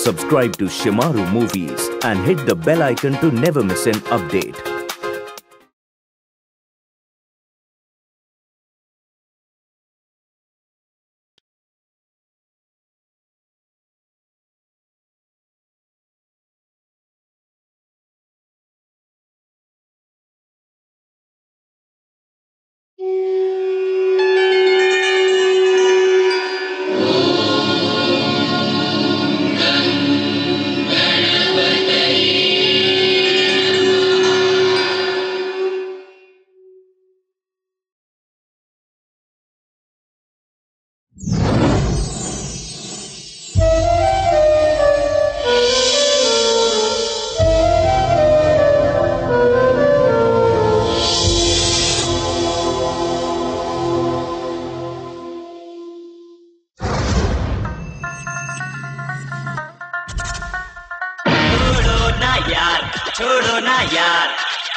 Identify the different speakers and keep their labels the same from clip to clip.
Speaker 1: subscribe to Shemaroo Movies and hit the bell icon to never miss an update.
Speaker 2: छोड़ो ना यार।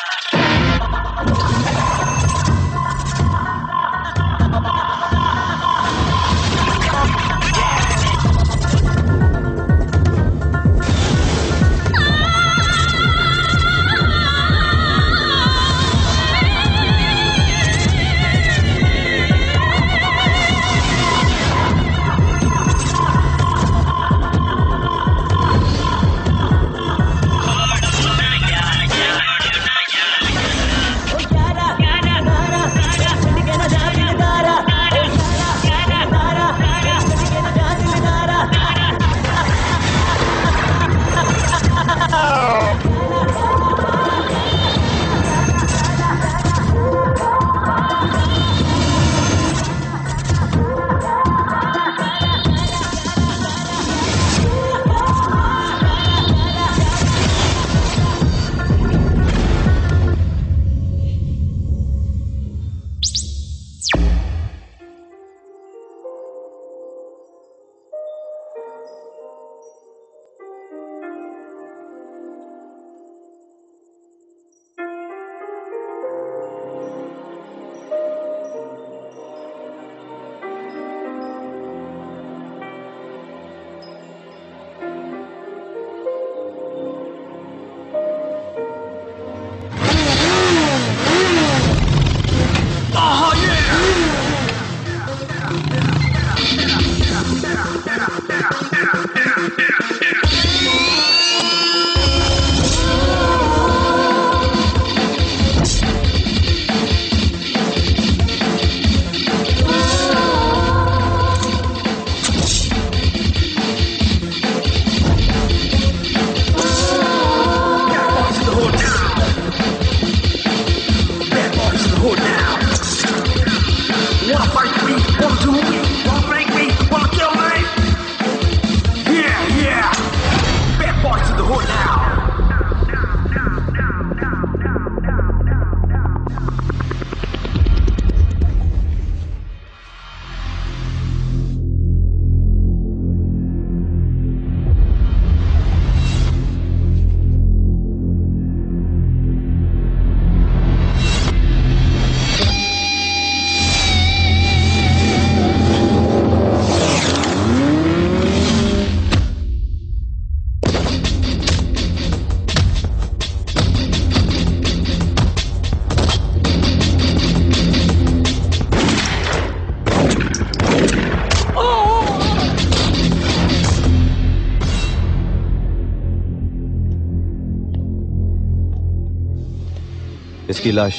Speaker 3: इसकी लाश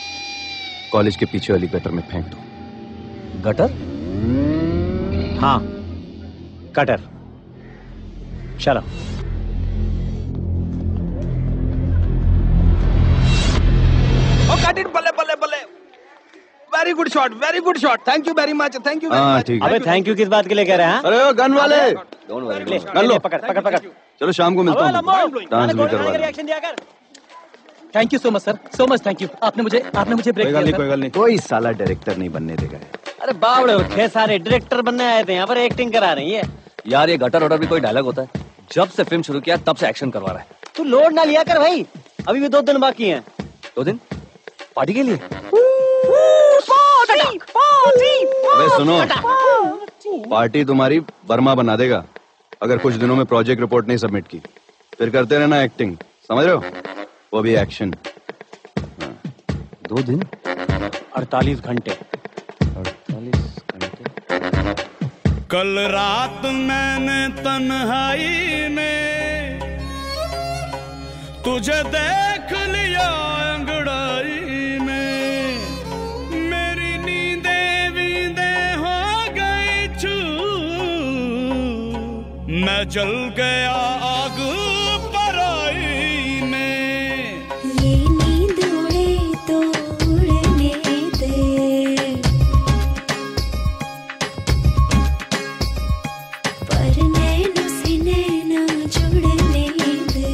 Speaker 3: कॉलेज के पीछे वाली गटर में फेंक दो।
Speaker 4: गटर? हाँ, गटर। चलो।
Speaker 5: बल्ले बल्ले बल्ले। Very good shot, very good shot. Thank you very much, thank you very much.
Speaker 4: अबे थैंक यू किस बात के लिए कह रहे हैं?
Speaker 3: अरे गन वाले,
Speaker 4: डोंट वरी, गन लो। पकड़ पकड़ पकड़।
Speaker 3: चलो शाम को मिलता हूँ। डांस भी करवा दो।
Speaker 6: Thank you so much sir, so much thank you. आपने मुझे ब्रेक दिया।
Speaker 3: कोई गल नहीं। कोई साला डायरेक्टर नहीं बनने देगा।
Speaker 4: अरे बावड़े उठे सारे, डायरेक्टर बनने आए थे, यहाँ पर एक्टिंग करा रही है
Speaker 7: यार। ये गटर ऑर्डर भी कोई डायलॉग होता है? जब से फिल्म शुरू किया तब से एक्शन करवा रहा है।
Speaker 4: तू लोड ना लिया कर भाई, अभी भी 2 दिन बाकी हैं।
Speaker 7: 2 दिन पार्टी के लिए?
Speaker 3: अबे सुनो, पार्टी तुम्हारी बर्मा बना देगा। अगर कुछ दिनों में प्रोजेक्ट रिपोर्ट नहीं सबमिट की फिर करते रहना एक्टिंग, समझ रहे हो? वो भी एक्शन।
Speaker 7: 2 दिन
Speaker 4: 48 घंटे।
Speaker 7: 48 घंटे।
Speaker 8: कल रात मैंने तन्हाई में तुझे देख लिया अंगड़ाई में, मेरी नींदें वींदें हो गई छू, मैं जल गया आग पराई में।
Speaker 9: ये नींद उड़े तो उड़ने दे, पर नैनों से नैना जुड़ने दे।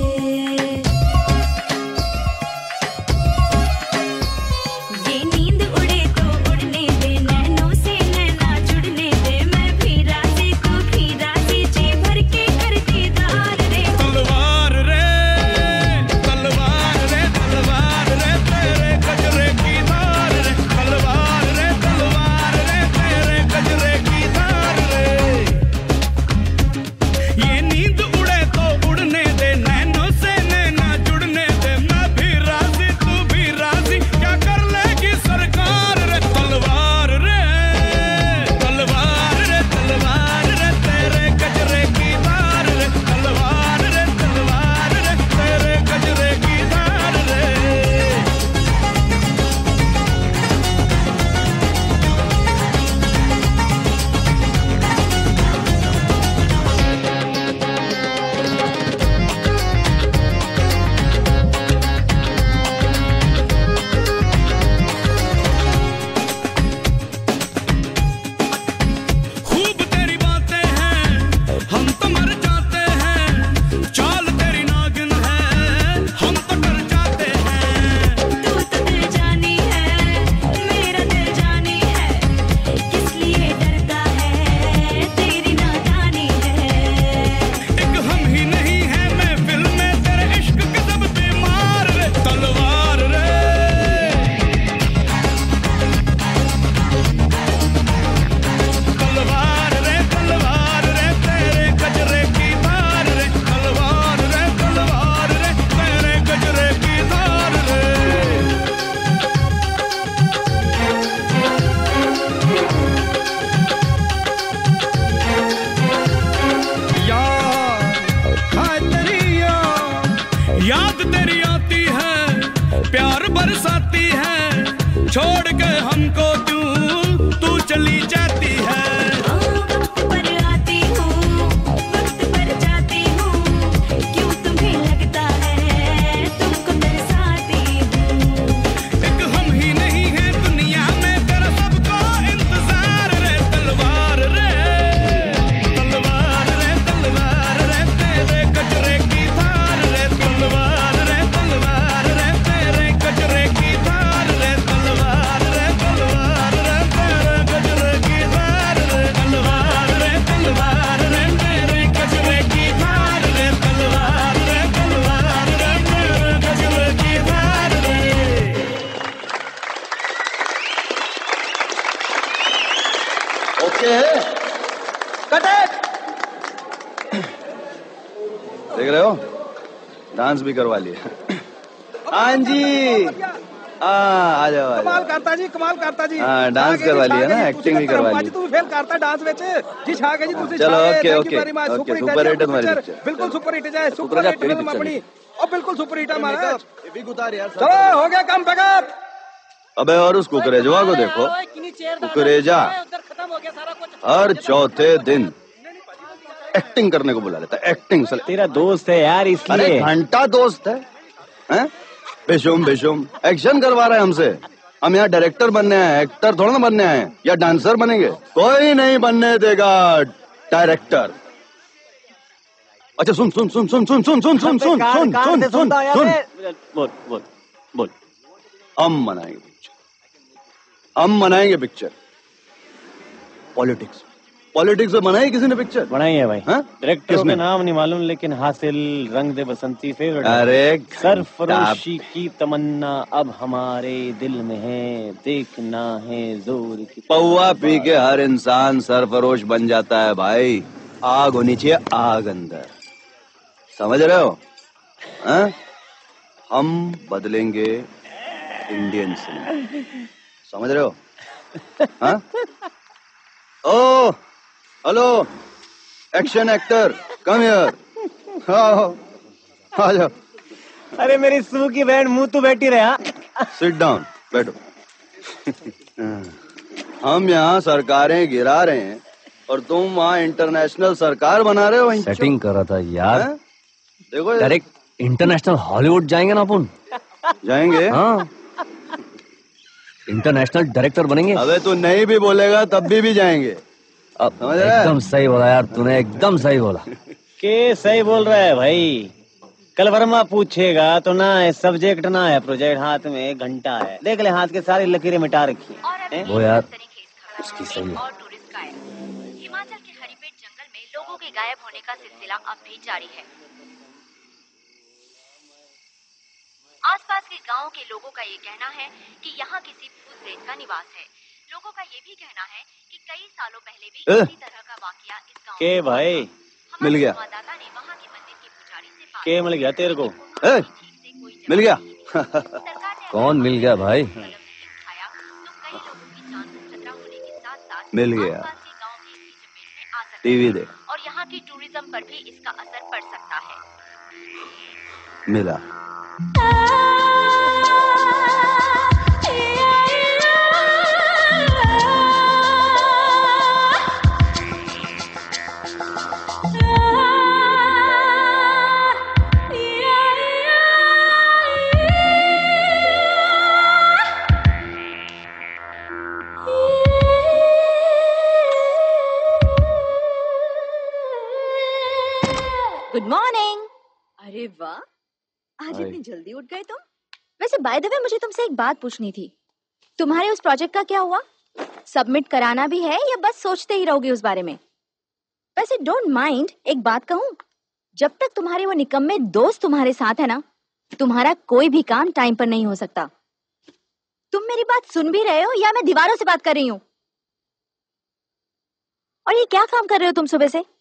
Speaker 9: ये नींद उड़े तो उड़ने दे, नैनों से नैना जुड़ने दे। मैं भी राजी तू भी राजी, जी भर के कर दीदार रे।
Speaker 8: तलवार रे तलवार रे तलवार रे तेरे गजरे की धार रे, तलवार रे तेरे गजरे की धार रे। ये नींद उड़े तो उड़ने दे, नैनों से नैना जुड़ने दे। मैं भी राजी तू भी राजी, क्या कर लेगी सरकार रे। तलवार रे तेरे गजरे की धार रे, तलवार रे तेरे गजरे की धार रे। खूब तेरी बातें हैं, हम तो मर जाते हैं। चाल तेरी नागिन है, हम तो डर जाते हैं।
Speaker 9: तू तो दिल जानी है, मेरा दिल जानी है, किस लिए डरता है, तेरी नादानी है।
Speaker 8: एक हम ही नहीं है महफिल में, तेरे इश्क के सब बीमार रे। तलवार रे तलवार रे तेरे गजरे की धार रे, तलवार रे तेरे गजरे की धार रे। याद तेरी आती है, प्यार बरसाती है, छोड़ के हमको क्यों तू चली जाती है।
Speaker 9: वक्त पर आती हूँ, वक्त पर जाती हूँ, क्यों तुम्हें लगता है तुमको तरसाती हूँ।
Speaker 8: एक हम ही नहीं है दुनिया में, तेरा सबको इंतजार रे। तलवार रे तेरे गजरे की धार रे, तलवार रे तेरे गजरे की धार रे, तलवार रे तेरे गजरे की धार रे, तलवार रे तेरे गजरे की धार रे, तलवार रे तेरे गजरे की धार रे।
Speaker 5: ओके
Speaker 3: देख रहे हो, डांस भी करवा लिया। हाँ जी, आ जाओ आ
Speaker 5: कमाल
Speaker 3: जाओ।
Speaker 5: करता जी, कमाल करता जी।
Speaker 3: हाँ, डांस करवा लिया ना, एक्टिंग भी करवा ली।
Speaker 5: तू फेल करता डांस विच जी, छा गए जी तुसी।
Speaker 3: चलो,
Speaker 5: छा गए,
Speaker 3: okay,
Speaker 5: thank you
Speaker 3: okay,
Speaker 5: very much,
Speaker 3: okay,
Speaker 5: super hit है
Speaker 3: सुपर हिट है
Speaker 5: पिक्चर,
Speaker 3: हमारी पिक्चर।
Speaker 5: बिल्कुल सुपर हिट है, सुपर
Speaker 7: जा,
Speaker 5: हिट
Speaker 7: तेरी
Speaker 5: फिल्म
Speaker 7: पिक्चर
Speaker 5: अपनी, और बिल्कुल सुपर हिट है महाराज।
Speaker 3: यार
Speaker 5: चलो हो गया काम बैकअप।
Speaker 3: अबे और उस कुकरेजवा को देखो, कुकरेजा हर चौथे दिन एक्टिंग करने को बुला लेता है। एक्टिंग साले।
Speaker 4: तेरा दोस्त है यार,
Speaker 3: अरे
Speaker 4: इसलिए।
Speaker 3: घंटा दोस्त है, हैं? बेशुम एक्शन करवा रहा है हमसे। हम यहाँ डायरेक्टर बनने आए, एक्टर थोड़ा ना बनने आए, या डांसर बनेंगे। कोई नहीं बनने देगा डायरेक्टर। अच्छा सुन सुन सुन सुन सुन सुन सुन सुन सुन सुन सुन सुन सुन
Speaker 4: बोल।
Speaker 3: हम बनाएंगे पिक्चर। पॉलिटिक्स में बनाई किसी ने पिक्चर?
Speaker 4: बनाई है भाई। डायरेक्टर का नाम नहीं मालूम, लेकिन हासिल रंग दे बसंती फेवरेट।
Speaker 3: अरे
Speaker 4: सरफरोशी की तमन्ना अब हमारे दिल में है, देखना है जोर की।
Speaker 3: पौवा पी के हर इंसान सरफरोश बन जाता है भाई। आग होनी चाहिए, आग अंदर, समझ रहे हो? हाँ? हम बदलेंगे इंडियन सिनेमा, समझ रहे हो? हाँ? ओ hello action actor, come here, आ जाओ।
Speaker 4: अरे मेरी सू की बहन मुंह तो बैठी रहा।
Speaker 3: सिट डाउन, बैठो। हम यहाँ सरकारें गिरा रहे हैं और तुम वहाँ इंटरनेशनल सरकार बना रहे हो।
Speaker 7: सेटिंग कर रहा था यार।
Speaker 3: है? देखो
Speaker 7: डायरेक्ट इंटरनेशनल हॉलीवुड जाएंगे ना अपन।
Speaker 3: जाएंगे?
Speaker 7: हाँ, इंटरनेशनल डायरेक्टर बनेंगे।
Speaker 3: अबे तू नहीं भी बोलेगा तब भी जाएंगे।
Speaker 7: अब
Speaker 3: समझ रहा है?
Speaker 7: एकदम सही बोला यार तूने, एकदम सही बोला।
Speaker 4: के सही बोल रहा है भाई। कल वर्मा पूछेगा तो ना है सब्जेक्ट ना है प्रोजेक्ट, हाथ में घंटा है, देख ले हाथ के सारी लकीरें मिटा रखी है।
Speaker 7: वो यार उसकी सही है।
Speaker 10: हिमाचल के हरिपेट जंगल में लोगों के गायब होने का सिलसिला अब भी जारी है। आसपास के गांवों के लोगों का ये कहना है कि यहाँ किसी भूत प्रेत का निवास है। लोगों का ये भी कहना है कि कई सालों पहले भी इसी तरह का वाकया इस गांव
Speaker 4: के भाई
Speaker 3: मिल गया।
Speaker 10: संवाददाता ने वहाँ के मंदिर के पुजारी से बात
Speaker 4: के मिल गया तेरे को?
Speaker 3: मिल गया।
Speaker 7: कौन मिल गया भाई?
Speaker 3: मिल गया, टीवी देख।
Speaker 10: और यहाँ की टूरिज्म पर भी इसका असर पड़ सकता है।
Speaker 3: मिला।
Speaker 10: Good morning. अरे वाह, आज इतनी जल्दी उठ गए तुम। वैसे बाय द वे मुझे तुमसे एक बात पूछनी थी। तुम्हारे उस प्रोजेक्ट का क्या हुआ? सबमिट कराना भी है या बस सोचते ही रहोगे उस बारे में? वैसे डोंट माइंड, एक बात कहूँ, जब तक तुम्हारे वो निकम्मे दोस्त तुम्हारे साथ है ना, तुम्हारा कोई भी काम टाइम पर नहीं हो सकता। तुम मेरी बात सुन भी रहे हो या मैं दीवारों से बात कर रही हूँ? और ये क्या काम कर रहे हो तुम सुबह से?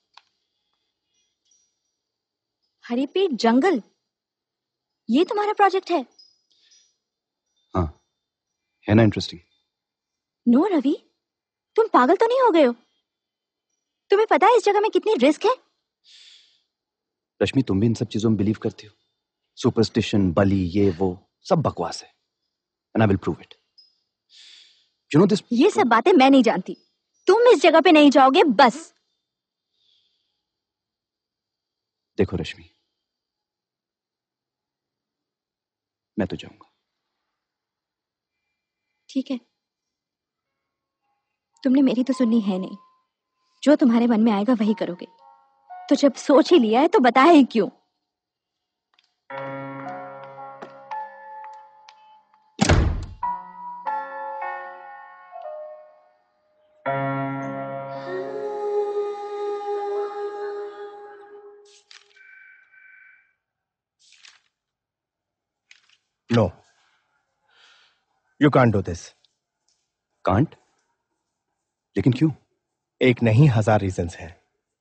Speaker 10: हरिपेट जंगल, ये तुम्हारा प्रोजेक्ट है?
Speaker 3: हाँ, है ना इंटरेस्टिंग?
Speaker 10: नो रवि, तुम पागल तो नहीं हो गए हो? तुम्हें पता है इस जगह में कितनी रिस्क है?
Speaker 3: रश्मि, तुम भी इन सब चीजों में बिलीव करती हो? सुपरस्टिशन, बली, ये वो सब बकवास है। And I will prove it. You know this.
Speaker 10: ये सब बातें मैं नहीं जानती। तुम इस जगह पे नहीं जाओगे बस।
Speaker 3: देखो रश्मि, मैं तो जाऊंगा।
Speaker 10: ठीक है, तुमने मेरी तो सुननी है नहीं। जो तुम्हारे मन में आएगा वही करोगे। तो जब सोच ही लिया है तो बताया ही क्यों?
Speaker 11: No, you can't do this.
Speaker 3: Can't? लेकिन क्यों?
Speaker 11: एक नहीं 1000 रीजंस हैं।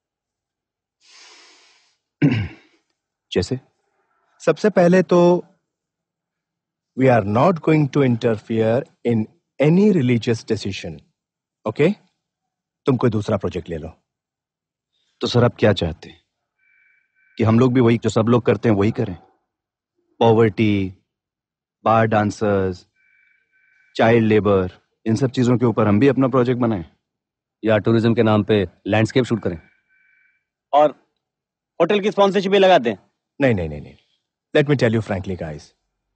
Speaker 3: जैसे?
Speaker 11: सबसे पहले तो we are not going to interfere in any religious decision. Okay? तुम कोई दूसरा प्रोजेक्ट ले लो।
Speaker 3: तो सर आप क्या चाहते हैं कि हम लोग भी वही जो सब लोग करते हैं वही करें? Poverty, bar dancers, child labour, इन सब चीजों के ऊपर हम भी अपना प्रोजेक्ट बनाएं?
Speaker 7: या टूरिज्म के नाम पे लैंडस्केप शूट करें
Speaker 4: और होटल की स्पॉन्सरशिप भी लगा दें?
Speaker 11: नहीं। Let me tell you frankly guys,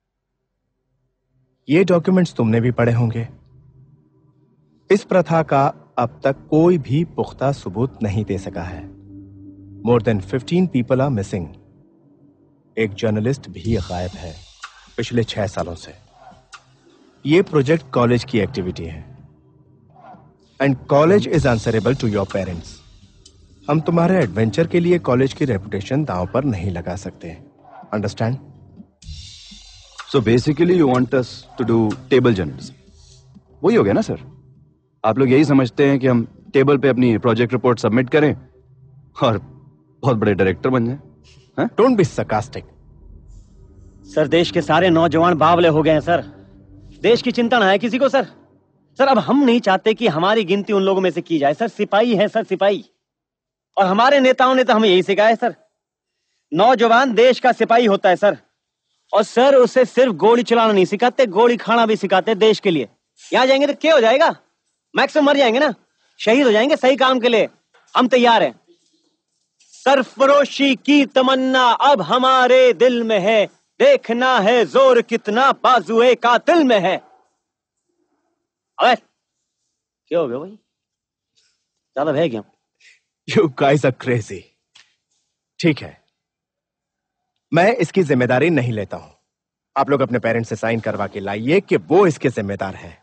Speaker 11: ये डॉक्यूमेंट्स तुमने भी पढ़े होंगे। इस प्रथा का अब तक कोई भी पुख्ता सबूत नहीं दे सका है। More than 15 people are missing. एक जर्नलिस्ट भी गायब है पिछले 6 सालों से। ये प्रोजेक्ट कॉलेज की एक्टिविटी है and college is answerable to your parents. हम तुम्हारे एडवेंचर के लिए कॉलेज की रेपुटेशन दांव पर नहीं लगा सकते। Understand?
Speaker 3: So basically you want us to do table journalism. वही हो गया ना सर? आप लोग यही समझते हैं कि हम टेबल पे अपनी प्रोजेक्ट रिपोर्ट सबमिट करें और बहुत बड़े डायरेक्टर बन जाए।
Speaker 11: Don't be sarcastic।
Speaker 4: सर देश के सारे नौजवान बावले हो गए हैं सर। देश की चिंता ना है किसी को सर। सर अब हम नहीं चाहते कि हमारी गिनती उन लोगों में से की जाए सर। सिपाही है सर, सिपाही। और हमारे नेताओं ने तो हमें यही सिखाया है सर, नौजवान देश का सिपाही होता है सर। और सर उसे सिर्फ गोली चलाना नहीं सिखाते, गोली खाना भी सिखाते देश के लिए। यहाँ जाएंगे तो क्या हो जाएगा? मैक्सिमम मर जाएंगे ना, शहीद हो जाएंगे सही काम के लिए। हम तैयार हैं। सरफरोशी की तमन्ना अब हमारे दिल में है, देखना है जोर कितना बाजुए कातिल में है। अबे क्या हो गया भाई, ज्यादा है क्या?
Speaker 11: You guys are crazy। ठीक है, मैं इसकी जिम्मेदारी नहीं लेता हूं। आप लोग अपने पेरेंट्स से साइन करवा के लाइए कि वो इसके जिम्मेदार हैं।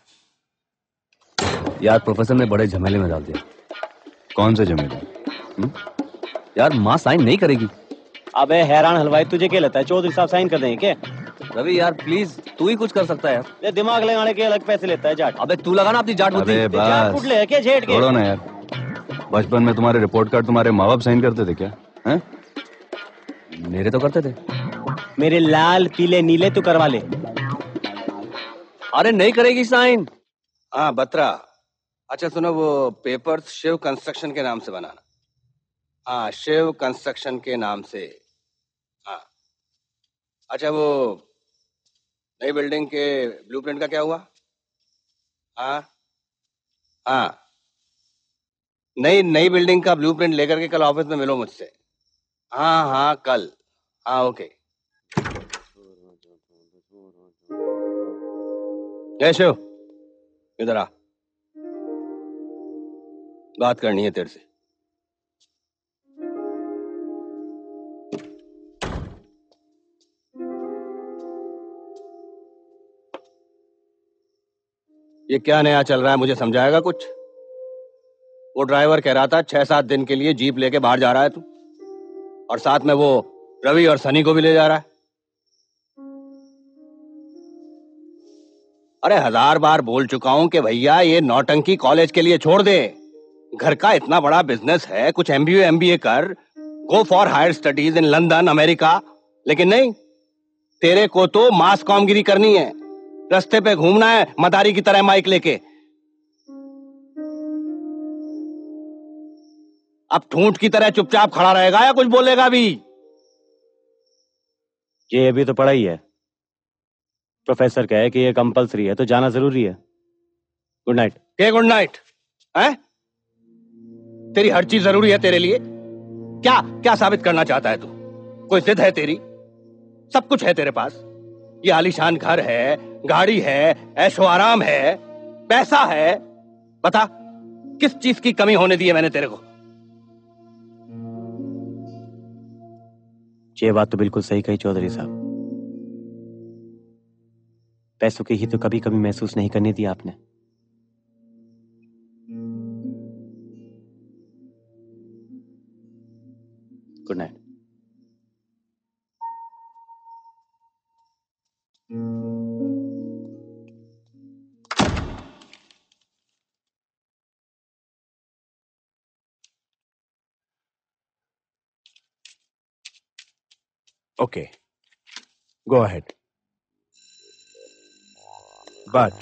Speaker 7: यार प्रोफेसर ने बड़े झमेले में डाल दिया।
Speaker 3: कौन से झमेले?
Speaker 7: यार माँ साइन नहीं करेगी।
Speaker 4: अबे हैरान हलवाई, तुझे क्या लगता है चौधरी साहब साइन कर देंगे क्या?
Speaker 7: रवि यार प्लीज, तू ही कुछ कर सकता है यार।
Speaker 4: ये दिमाग लगाने के अलग पैसे लेता है जाट।
Speaker 7: अबे तू लगाना अपनी जाट बुद्धि।
Speaker 3: अबे बस
Speaker 4: ले क्या झेड़ के?
Speaker 3: छोड़ो ना यार, बचपन में तुम्हारे रिपोर्ट कार्ड तुम्हारे माँ बाप साइन करते थे क्या? हैं?
Speaker 7: मेरे तो करते थे।
Speaker 4: मेरे लाल पीले नीले तू करवा ले।
Speaker 7: अरे नहीं करेगी साइन।
Speaker 5: हाँ बत्रा, अच्छा सुनो, वो पेपर्स शिव कंस्ट्रक्शन के नाम से बनाना। हाँ शिव कंस्ट्रक्शन के नाम से। हाँ अच्छा, वो नई बिल्डिंग के ब्लूप्रिंट का क्या हुआ? हाँ हाँ, नई बिल्डिंग का ब्लूप्रिंट लेकर के कल ऑफिस में मिलो मुझसे। हाँ हाँ कल। हाँ ओके। जय शिव, इधर आ, बात करनी है तेरे से। ये क्या नया चल रहा है, मुझे समझाएगा कुछ? वो ड्राइवर कह रहा था 6-7 दिन के लिए जीप लेके बाहर जा रहा है तू, और साथ में वो रवि और सनी को भी ले जा रहा है। अरे 1000 बार बोल चुका हूं कि भैया ये नौटंकी कॉलेज के लिए छोड़ दे। घर का इतना बड़ा बिजनेस है, कुछ MBA कर, go for higher studies in London America. लेकिन नहीं, तेरे को तो मास कॉमगिरी करनी है, रास्ते पे घूमना है मदारी की तरह माइक लेके। अब ठूंठ की तरह चुपचाप खड़ा रहेगा या कुछ बोलेगा भी?
Speaker 4: ये अभी तो पढ़ा ही है। प्रोफेसर कहे कि ये कंपलसरी है तो जाना जरूरी है। Good night.
Speaker 5: क्या गुड नाइट है? तेरी हर चीज जरूरी है तेरे लिए? क्या क्या साबित करना चाहता है तू? कोई जिद है तेरी? सब कुछ है तेरे पास, ये आलीशान घर है, गाड़ी है, ऐशो आराम है, पैसा है। बता किस चीज की कमी होने दी है मैंने तेरे को?
Speaker 4: ये बात तो बिल्कुल सही कही चौधरी साहब। पैसों की ही तो कभी कभी महसूस नहीं करने दी आपने। Good night.
Speaker 11: Okay, go ahead. But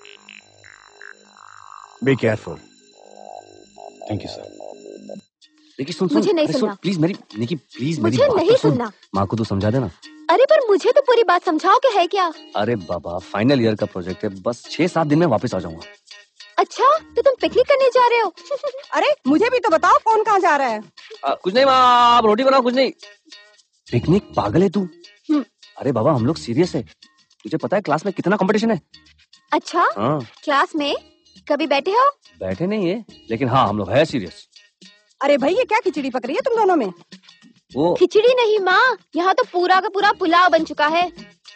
Speaker 11: be careful.
Speaker 4: Thank you sir.
Speaker 7: Nikki सुन
Speaker 10: मुझे नहीं सुनना।
Speaker 7: प्लीज मेरी निकी, प्लीज मेरी
Speaker 10: मुझे
Speaker 7: बात
Speaker 10: नहीं
Speaker 7: तो सुन।
Speaker 10: सुनना।
Speaker 7: माँ को तू समझा देना।
Speaker 10: अरे पर मुझे तो पूरी बात समझाओ कि है क्या?
Speaker 7: अरे बाबा, फाइनल ईयर का प्रोजेक्ट है, बस 6-7 दिन में वापस आ जाऊंगा।
Speaker 10: अच्छा, तो तुम पिकनिक करने जा रहे हो?
Speaker 12: अरे मुझे भी तो बताओ, कौन कहाँ जा रहा है?
Speaker 7: कुछ नहीं माँ, आप रोटी बनाओ। कुछ नहीं। पिकनिक? पागल है तू? अरे बाबा हम लोग सीरियस है। तुझे पता है क्लास में कितना कंपटीशन है?
Speaker 10: अच्छा
Speaker 7: हाँ।
Speaker 10: क्लास में कभी बैठे हो?
Speaker 7: बैठे नहीं है, लेकिन हाँ हम लोग है सीरियस।
Speaker 12: अरे भाई ये क्या खिचड़ी पक रही है तुम दोनों में?
Speaker 7: वो
Speaker 10: खिचड़ी नहीं माँ, यहाँ तो पूरा का पूरा पुलाव बन चुका है।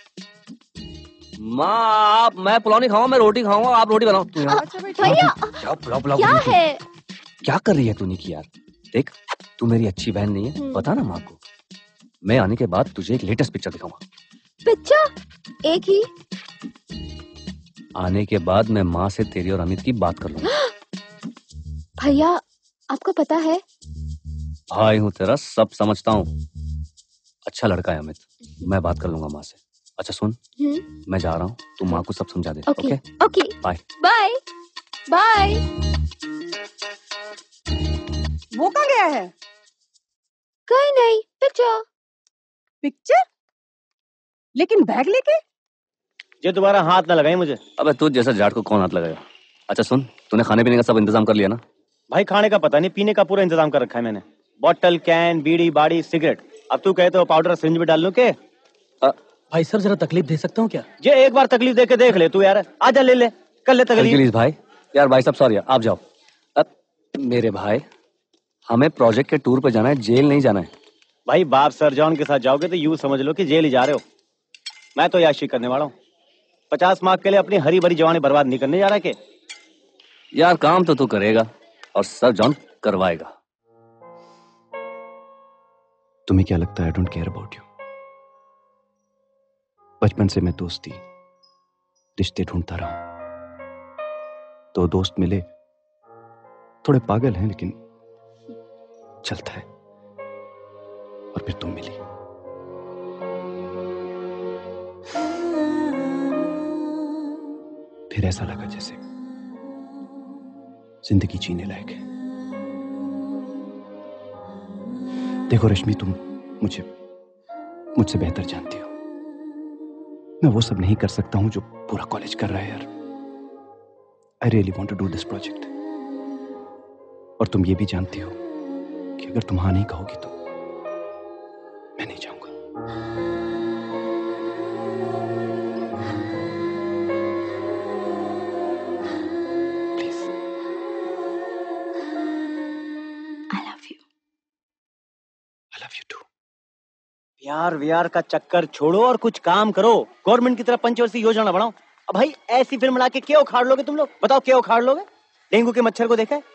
Speaker 7: माँ मैं पुलाव नहीं खाऊंगा, मैं रोटी खाऊंगा, आप रोटी बनाओ।
Speaker 10: भैया
Speaker 7: पुलाव
Speaker 10: क्या है?
Speaker 7: क्या कर रही है तू निकी यार? देख तू मेरी अच्छी बहन नहीं है, बता ना माँ को। मैं आने के बाद तुझे एक लेटेस्ट पिक्चर दिखाऊंगा।
Speaker 10: पिक्चर? एक ही?
Speaker 7: आने के बाद मैं माँ से तेरी और अमित की बात कर लूंगा।
Speaker 10: भैया आपको पता है
Speaker 7: भाई हूँ तेरा, सब समझता हूँ। अच्छा लड़का है अमित, मैं बात कर लूंगा माँ से। अच्छा सुन, मैं जा रहा हूँ, तू माँ को सब समझा दे।
Speaker 10: Okay okay,
Speaker 7: bye
Speaker 10: bye bye.
Speaker 12: वो कहाँ गया है?
Speaker 10: कहीं नहीं, पिक्चर।
Speaker 12: पिक्चर? लेकिन बैग लेके?
Speaker 4: ये दोबारा हाथ ना लगाई मुझे।
Speaker 7: अबे तू जैसा जाट को कौन हाथ लगाएगा। अच्छा सुन, तूने खाने पीने का सब इंतजाम कर लिया ना?
Speaker 4: भाई खाने का पता नहीं, पीने का पूरा इंतजाम कर रखा है मैंने। बॉटल, कैन, बीड़ी, बाड़ी, सिगरेट। अब तू कहे तो पाउडर सिरिंज में डाल लूं के?
Speaker 6: भाई सर जरा तकलीफ दे सकता हूँ क्या?
Speaker 4: ये एक बार तकलीफ दे के देख ले तू यार। आजा ले ले, कर ले तकलीफ।
Speaker 7: प्लीज भाई, यार भाई साहब सॉरी, आप जाओ। अब मेरे भाई, हमें प्रोजेक्ट के टूर पे जाना है, जेल नहीं जाना है।
Speaker 4: भाई बाप सर जॉन के साथ जाओगे तो यूं समझ लो कि जेल ही जा रहे हो। मैं तो याशी करने वाला हूँ। 50 मार्क के लिए अपनी हरी भरी जवानी बर्बाद नहीं करने जा रहा के।
Speaker 7: यार काम तो तू करेगा और सर जॉन करवाएगा।
Speaker 3: तुम्हें क्या लगता है I don't care about you? बचपन से मैं दोस्ती, रिश्ते ढूंढता रहा। तो दोस्त मिले, थोड़े पागल हैं लेकिन चलता है। और फिर तुम मिली। फिर ऐसा लगा जैसे जिंदगी जीने लायक है। देखो रश्मि, तुम मुझसे बेहतर जानती हो। मैं वो सब नहीं कर सकता हूं जो पूरा कॉलेज कर रहा है यार। I really want to do this project. और तुम ये भी जानती हो कि अगर तुम हाँ नहीं कहोगी तो मैं नहीं जाऊंगा। Please.
Speaker 10: I love you.
Speaker 3: I love you too.
Speaker 4: प्यार व्यार का चक्कर छोड़ो और कुछ काम करो। गवर्नमेंट की तरफ पंचवर्षीय योजना बनाओ। अब भाई ऐसी फिल्म बना के क्या उखाड़ लोगे तुम लोग? बताओ क्या उखाड़ लोगे? डेंगू के मच्छर को देखा है?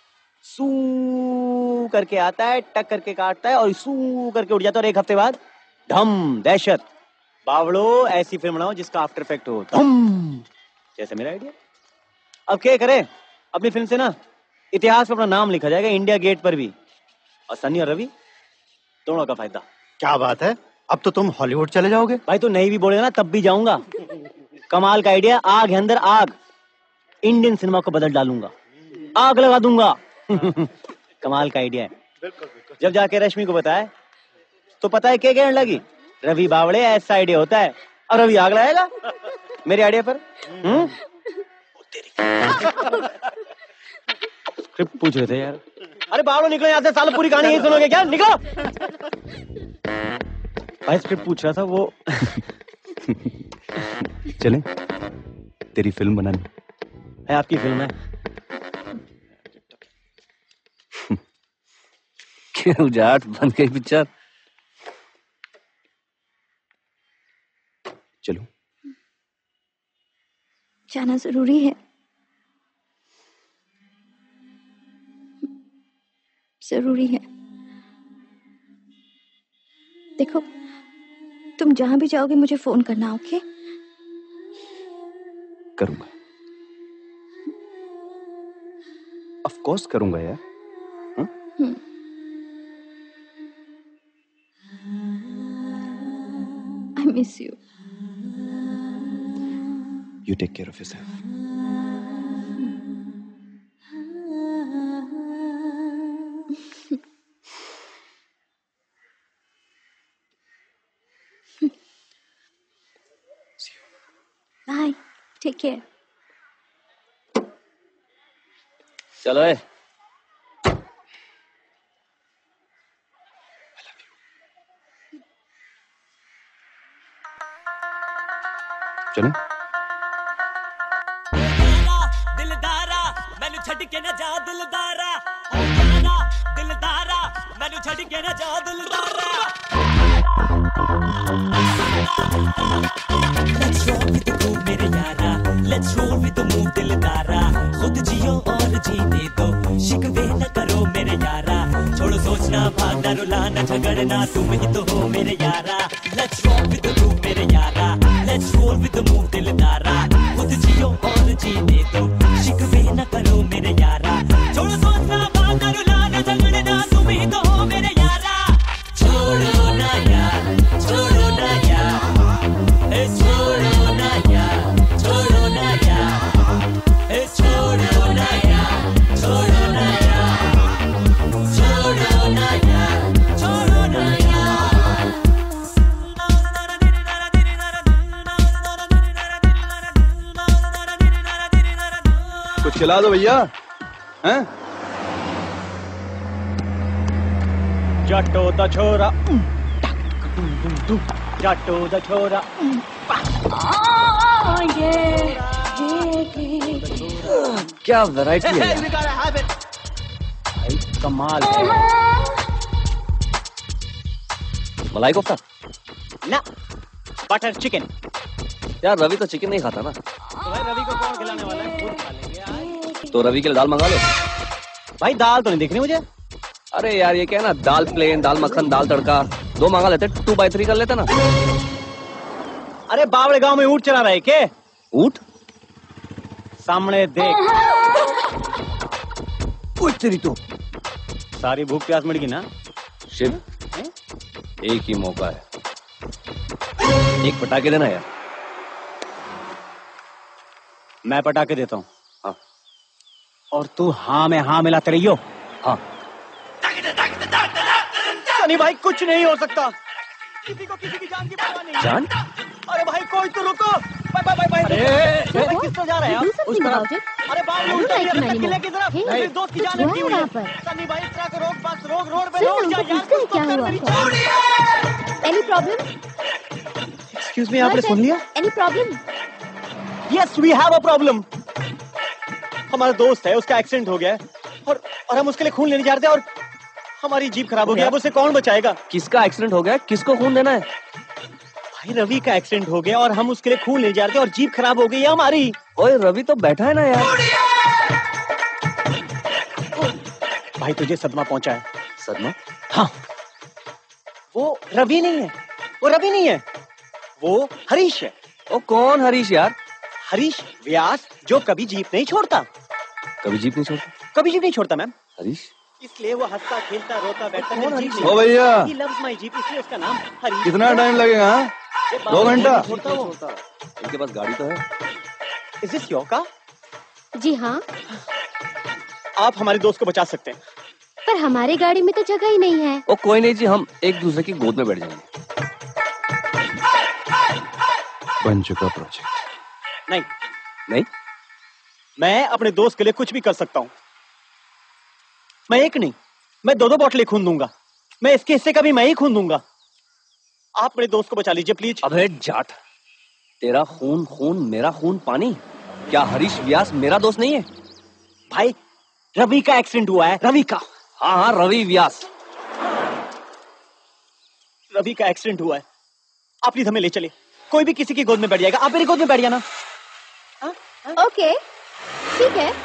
Speaker 4: सू करके आता है, टक करके काटता है और सू करके उड़ जाता है और एक हफ्ते बाद धम दहशत। बावड़ो ऐसी फिल्म बनाओ जिसका आफ्टर इफेक्ट हो धम, जैसे मेरा आइडिया। अब क्या करे, अपनी फिल्म से ना इतिहास में अपना नाम लिखा जाएगा, इंडिया गेट पर भी। और सनी और रवि दोनों का फायदा।
Speaker 5: क्या बात है, अब तो तुम हॉलीवुड चले जाओगे?
Speaker 4: भाई तो नहीं भी बोले ना तब भी जाऊंगा। कमाल का आइडिया, आग है अंदर आग। इंडियन सिनेमा को बदल डालूंगा, आग लगा दूंगा। कमाल का आइडिया है। जब जाके रश्मि को बताया तो पता है क्या कहने लगी? रवि बावड़े ऐसा आइडिया होता है। और रवि आग लगाएगा मेरे आइडिया पर। स्क्रिप्ट पूछ रहे थे यार। अरे बावड़ो निकलो यहाँ से, साल पूरी कहानी यही सुनोगे क्या? निकलो। भाई स्क्रिप्ट पूछ रहा था वो।
Speaker 3: चलें तेरी फिल्म बनानी
Speaker 4: है। आपकी फिल्म है।
Speaker 7: क्यों जाट बन गई पिक्चर?
Speaker 3: चलो
Speaker 10: जाना जरूरी है। जरूरी है। देखो तुम जहां भी जाओगे मुझे फोन करना, ओके?
Speaker 3: करूंगा, ऑफ कोर्स करूंगा यार।
Speaker 10: I miss you.
Speaker 3: You take care of yourself.
Speaker 10: Bye. Take care.
Speaker 7: चलो है।
Speaker 3: चलें?
Speaker 2: दिलदारा मैनू छड़ के ना जा दिलदारा, ओ यारा दिलदारा मैनू छड़ के ना जा दिलदारा। Let's roll with the move मेरे यारा, let's roll with the move दिलदारा। खुद जियो और जीने दो, शिकवे न करो मेरे यारा। छोड़ो सोचना, भागना, रुलाना, झगड़ना, तुम ही तो हो मेरे यारा। Let's roll with the move मेरे यारा, let's roll with the move दिलदारा। खुद जियो और जीने दो, शिकवे न करो मेरे यारा। छोड़ो सोचना, भागना, रुलाना, झगड़ना, तुम ही तो हो मेरे मेरे यारा छोड़ो ना यार छोड़ो ना यार ए छोड़ो ना यार छोड़ो ना यार ए छोड़ो ना यार छोड़ो ना यार छोड़ो ना यार छोड़ो ना यार
Speaker 3: कुछ खिला दो भैया हैं?
Speaker 4: जट्टो द छोरा जट्टो द छोरा
Speaker 7: क्या वैरायटी है
Speaker 4: भाई कमाल है।
Speaker 7: मलाई कोफ्ता
Speaker 4: ना बटर चिकन।
Speaker 7: यार रवि तो चिकन नहीं खाता ना।
Speaker 4: तो भाई रवि को कौन खिलाने वाला है? खुद खा लेंगे।
Speaker 7: तो रवि के लिए दाल मंगा लो।
Speaker 4: भाई दाल तो नहीं दिख रही मुझे।
Speaker 7: अरे यार ये क्या है ना, दाल प्लेन, दाल मक्खन, दाल तड़का 2 मंगा लेते, 2x3 कर लेते ना।
Speaker 4: अरे बावड़े गांव में ऊँट चला रहे के?
Speaker 7: ऊँट
Speaker 4: सामने देख।
Speaker 7: कुछ तेरी तो
Speaker 4: सारी भूख प्यास मिट गई ना।
Speaker 7: शिव एक ही मौका है, एक पटाखे देना यार।
Speaker 4: मैं पटाखे देता हूँ।
Speaker 7: हाँ।
Speaker 4: और तू हाँ में हाँ मिलाते रहियो।
Speaker 7: हाँ।
Speaker 4: सनी भाई कुछ नहीं हो सकता, किसी को किसी की जान की परवाह नहीं।
Speaker 7: जान?
Speaker 4: अरे भाई कोई तो रुको। भाई अरे किस तरफ जा रहे हैं आप? उस तरफ। अरे बाप रे किले की तरफ। मेरे दोस्त की जान लगी हुई है। सनी भाई इस तरह को रोक, बस रोक, रोड पे रोक जा यार। कुछ तो कर मेरी छोड़ी।
Speaker 10: Any problem?
Speaker 4: एक्सक्यूज मी, आपने सुन लिया?
Speaker 10: Any problem?
Speaker 4: Yes we have a problem. हमारा दोस्त है, उसका एक्सीडेंट हो गया है और हम उसके लिए खून लेने जा रहे थे और हमारी जीप खराब हो गया। अब उसे कौन बचाएगा?
Speaker 7: किसका एक्सीडेंट हो गया? किसको खून देना है?
Speaker 4: भाई रवि का एक्सीडेंट हो गया और हम उसके लिए खून लेने जा रहे थे और जीप खराब हो गई है हमारी।
Speaker 7: ओए रवि तो बैठा है ना यार।
Speaker 4: भाई तुझे सदमा पहुंचा है।
Speaker 7: सदमा?
Speaker 4: हाँ। वो रवि नहीं है, वो रवि नहीं है, वो हरीश है।
Speaker 7: ओ कौन हरीश यार?
Speaker 4: हरीश व्यास जो कभी जीप नहीं छोड़ता।
Speaker 7: कभी जीप नहीं छोड़ता?
Speaker 4: कभी जीप नहीं छोड़ता मैम।
Speaker 7: हरीश?
Speaker 4: इसलिए वो हंसता खेलता रोता बैठता है।
Speaker 3: ओ भैया
Speaker 4: He loves my जीप, इसलिए उसका नाम हरीश।
Speaker 3: कितना टाइम लगेगा? 2 घंटा?
Speaker 7: इनके पास गाड़ी तो है।
Speaker 4: Is this your car?
Speaker 10: जी हाँ।
Speaker 4: आप हमारे दोस्त को बचा सकते हैं।
Speaker 10: पर हमारी गाड़ी में तो जगह ही नहीं है।
Speaker 7: ओ कोई नहीं जी, हम एक दूसरे की गोद में बैठ जाएंगे।
Speaker 11: बन चुका प्रोजेक्ट।
Speaker 4: नहीं
Speaker 7: नहीं,
Speaker 4: मैं अपने दोस्त के लिए कुछ भी कर सकता हूँ। मैं एक नहीं, मैं 2-2 बोतलें खून दूंगा। मैं इसके हिस्से का भी मैं ही खून दूंगा। आप मेरे दोस्त को बचा लीजिए प्लीज।
Speaker 7: अबे जाट, तेरा खून खून, मेरा खून पानी। क्या हरीश व्यास मेरा दोस्त नहीं है?
Speaker 4: भाई रवि का एक्सीडेंट हुआ है, रवि का।
Speaker 7: हाँ हाँ रवि व्यास।
Speaker 4: रवि का एक्सीडेंट हुआ है। आप प्लीज हमें ले चलिए। कोई भी किसी की गोद में बैठ जाएगा। आप मेरी गोद में बैठ जाना।
Speaker 10: ओके ठीक है।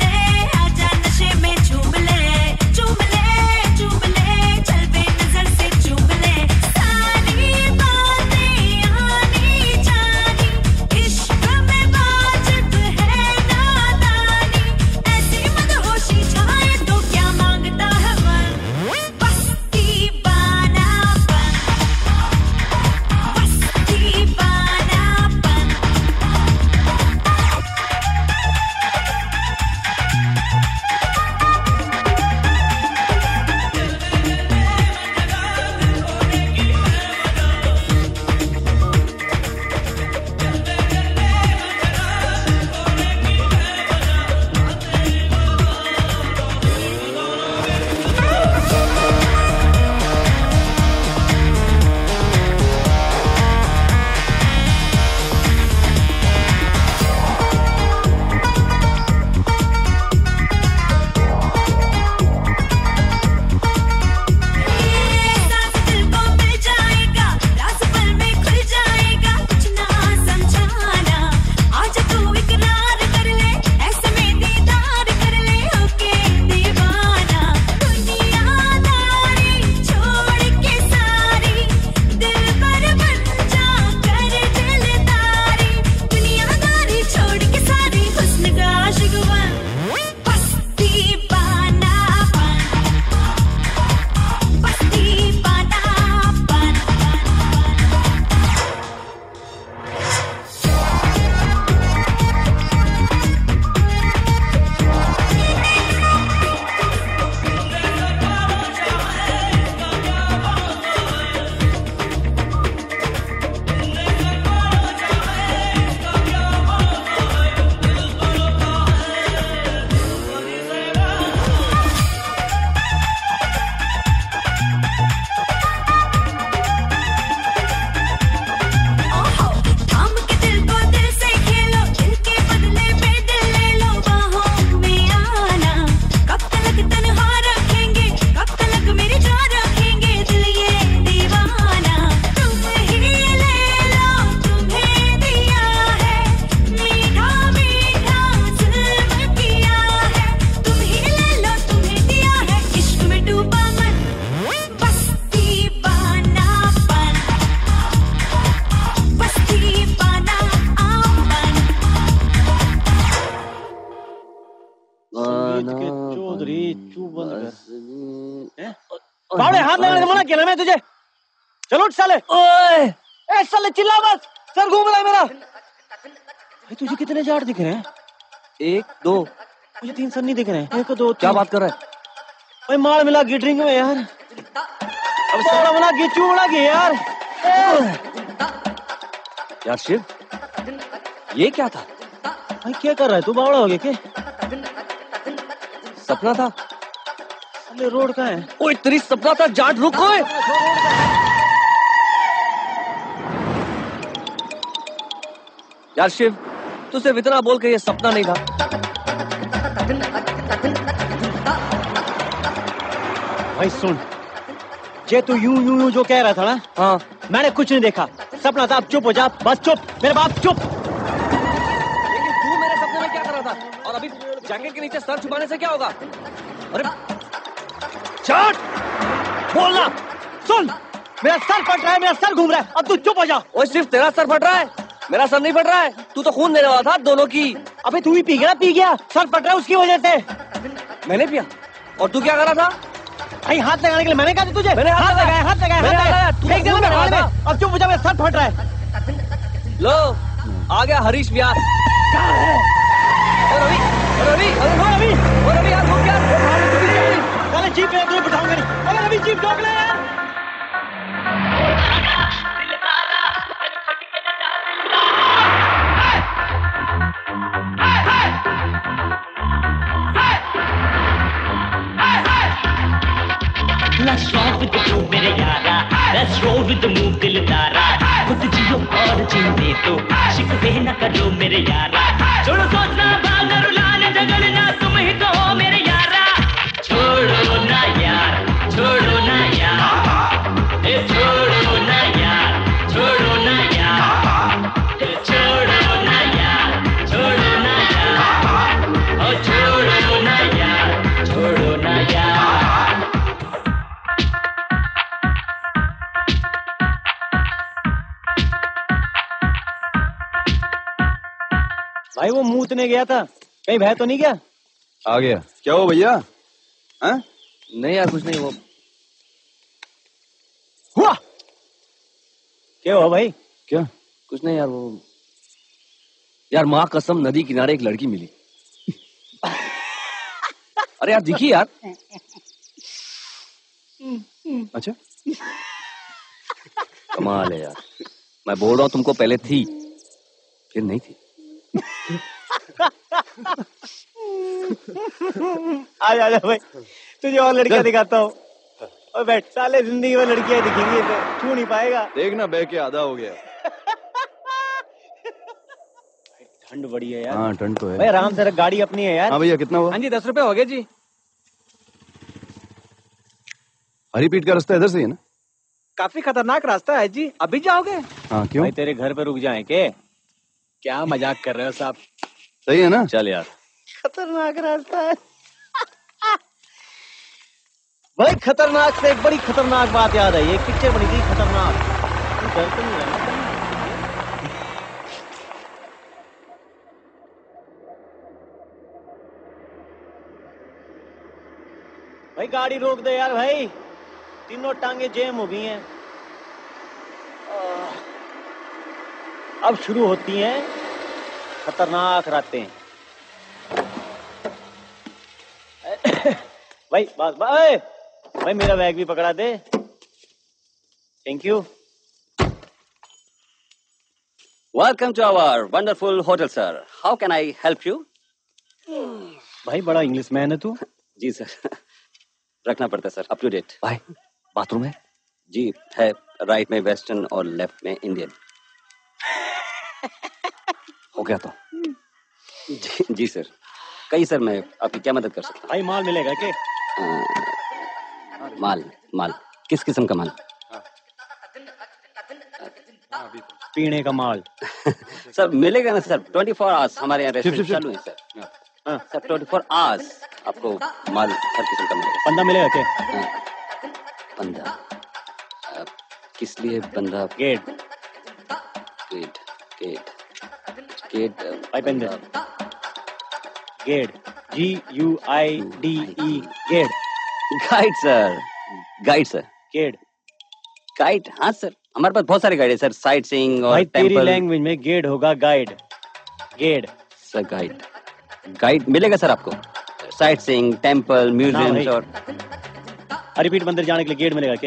Speaker 9: चल बे नजर से
Speaker 4: के चौधरी चुबन बावड़े हाथ लगाने से मना किया ना मैं तुझे। चलो उठ साले। ओए ए साले चिल्ला मत, सर घूम रहा है मेरा। भाई तुझे कितने जाट दिख रहे हैं?
Speaker 7: 1 2
Speaker 4: मुझे 3 सर नहीं दिख रहे हैं। 1 2
Speaker 7: क्या बात कर रहा है
Speaker 4: भाई? मार मिला की ड्रिंक में यार। अब साला बना की चू बना की यार।
Speaker 7: यार शिव, ये क्या था?
Speaker 4: भाई क्या कर रहा है तू? बावड़ा हो गया क्या?
Speaker 7: सपना था।
Speaker 4: अरे रोड कहाँ है?
Speaker 7: ओए तेरी सपना था जाट, रुक। ओए यार शिव, तू सिर्फ इतना बोल के ये सपना नहीं था।
Speaker 4: भाई सुन, जे तू यूं जो कह रहा था ना,
Speaker 7: हाँ
Speaker 4: मैंने कुछ नहीं देखा, सपना था। अब चुप हो जा, बस चुप मेरे बाप, चुप।
Speaker 7: लेकिन तू मेरे सपने में क्या कर रहा था? और अभी जैकेट के नीचे सर छुपाने से क्या होगा? अरे
Speaker 4: जाट बोलना। सुन, मेरा सर फट रहा है, मेरा सर घूम रहा है, अब तू चुप हो जा।
Speaker 7: ओए सिर्फ तेरा सर फट रहा है, मेरा सर नहीं फट रहा है। तू तो खून देने वाला था दोनों की।
Speaker 4: अबे तू ही पी गया, सर फट रहा है उसकी वजह से।
Speaker 7: मैंने पिया और तू क्या कर रहा था?
Speaker 4: भाई हाथ लगाने के लिए मैंने कहा था तुझे।
Speaker 7: मैंने हाथ लगाया।
Speaker 4: अब चुप हो जा, मेरा सर फट रहा है।
Speaker 7: लो आ गया हरीश व्यास। रवि यार, रुक यार।
Speaker 4: साले जीप पे तुझे बिठाऊंगा नहीं। अरे रवि जीप रोक ले यार।
Speaker 2: Let's roll with the move मेरे यारा, let's roll with the move दिलदारा, खुद जियो और जीने दो, शिकवे न करो मेरे यारा, छोड़ो सोचना भागना रुलाने झगड़ना, तुम ही तो हो मेरे यारा, छोड़ो ना यार, छोड़ो ना यार, ए छोड़ो ना यार, छोड़ो ना यार, ए छोड़ो ना यार, छोड़ो ना यार, ओ छोड़ो ना यार, छोड़ो ना यार।
Speaker 4: भाई वो मूतने गया था, कहीं भय तो नहीं गया?
Speaker 3: आ गया। क्या हो भैया? हैं?
Speaker 7: नहीं यार कुछ नहीं। वो
Speaker 4: हुआ क्या हुआ भाई?
Speaker 3: क्या?
Speaker 7: कुछ नहीं यार। वो यार माँ कसम नदी किनारे एक लड़की मिली। अरे यार दिखी यार।
Speaker 3: अच्छा
Speaker 7: कमाल है यार। मैं बोल रहा हूँ तुमको पहले थी फिर नहीं थी।
Speaker 4: आजा भाई, तुझे और लड़कियां दिखाता हूँ। और बैठ, साले जिंदगी में लड़कियां दिखेंगी तो छू नहीं पाएगा।
Speaker 3: देखना बह के आधा हो गया।
Speaker 4: ठंड बड़ी है यार।
Speaker 3: हाँ ठंड तो है
Speaker 4: भाई, आराम से रख, गाड़ी अपनी है यार।
Speaker 3: हाँ भैया कितना हुआ?
Speaker 6: हाँ जी 10 रुपए हो गए जी।
Speaker 3: हरीपीठ का रास्ता इधर से ही है ना?
Speaker 6: काफी खतरनाक रास्ता है जी, अभी जाओगे?
Speaker 3: हाँ क्यों?
Speaker 4: भाई तेरे घर पे रुक जाए के?
Speaker 6: क्या मजाक कर रहे हो साहब?
Speaker 3: सही है ना?
Speaker 4: चल यार, खतरनाक रास्ता है। भाई खतरनाक से एक बड़ी खतरनाक बात याद आई। एक पिक्चर बनी थी खतरनाक। तू डर तो नहीं रहा? भाई गाड़ी रोक दे यार भाई, तीनों टांगे जैम हो गई हैं। अब शुरू होती हैं खतरनाक रातें। भाई बस भाई मेरा बैग भी पकड़ा दे। Thank you.
Speaker 7: Welcome to our wonderful hotel sir, how can I help you?
Speaker 4: भाई बड़ा इंग्लिश मैन है तू।
Speaker 7: जी सर, रखना पड़ता है सर, अप टू डेट। भाई बाथरूम है? जी है, राइट में वेस्टर्न और लेफ्ट में इंडियन। हो गया तो? जी सर। कहीं सर, मैं आपकी क्या मदद कर सकता हूँ?
Speaker 4: भाई माल मिलेगा क्या?
Speaker 7: माल किस किस्म का माल?
Speaker 4: पीने का माल।
Speaker 7: सर मिलेगा ना सर, 24 आवर्स हमारे यहाँ रेस्टोरेंट चालू है सर। सर 24 आवर्स आपको माल हर किस्म का मिलेगा।
Speaker 4: बंदा मिलेगा क्या?
Speaker 7: बंदा? किस लिए बंदा?
Speaker 4: गेट
Speaker 7: भाई बंदा
Speaker 4: गेट GUIDE गेड।
Speaker 7: Guide sir, guide sir.
Speaker 4: गेड
Speaker 7: गाइड, हाँ सर, हमारे पास बहुत सारे गाइड है सर, साइट सीइंग और
Speaker 4: भाई तेरी
Speaker 7: टेम्पल।
Speaker 4: लैंग्वेज में गेड होगा गाइड। गेड
Speaker 7: सर गाइड, गाइड मिलेगा सर आपको, साइट सीइंग, टेम्पल, म्यूजियम्स और
Speaker 4: हरिपीठ मंदिर जाने के लिए गेड मिलेगा क्या?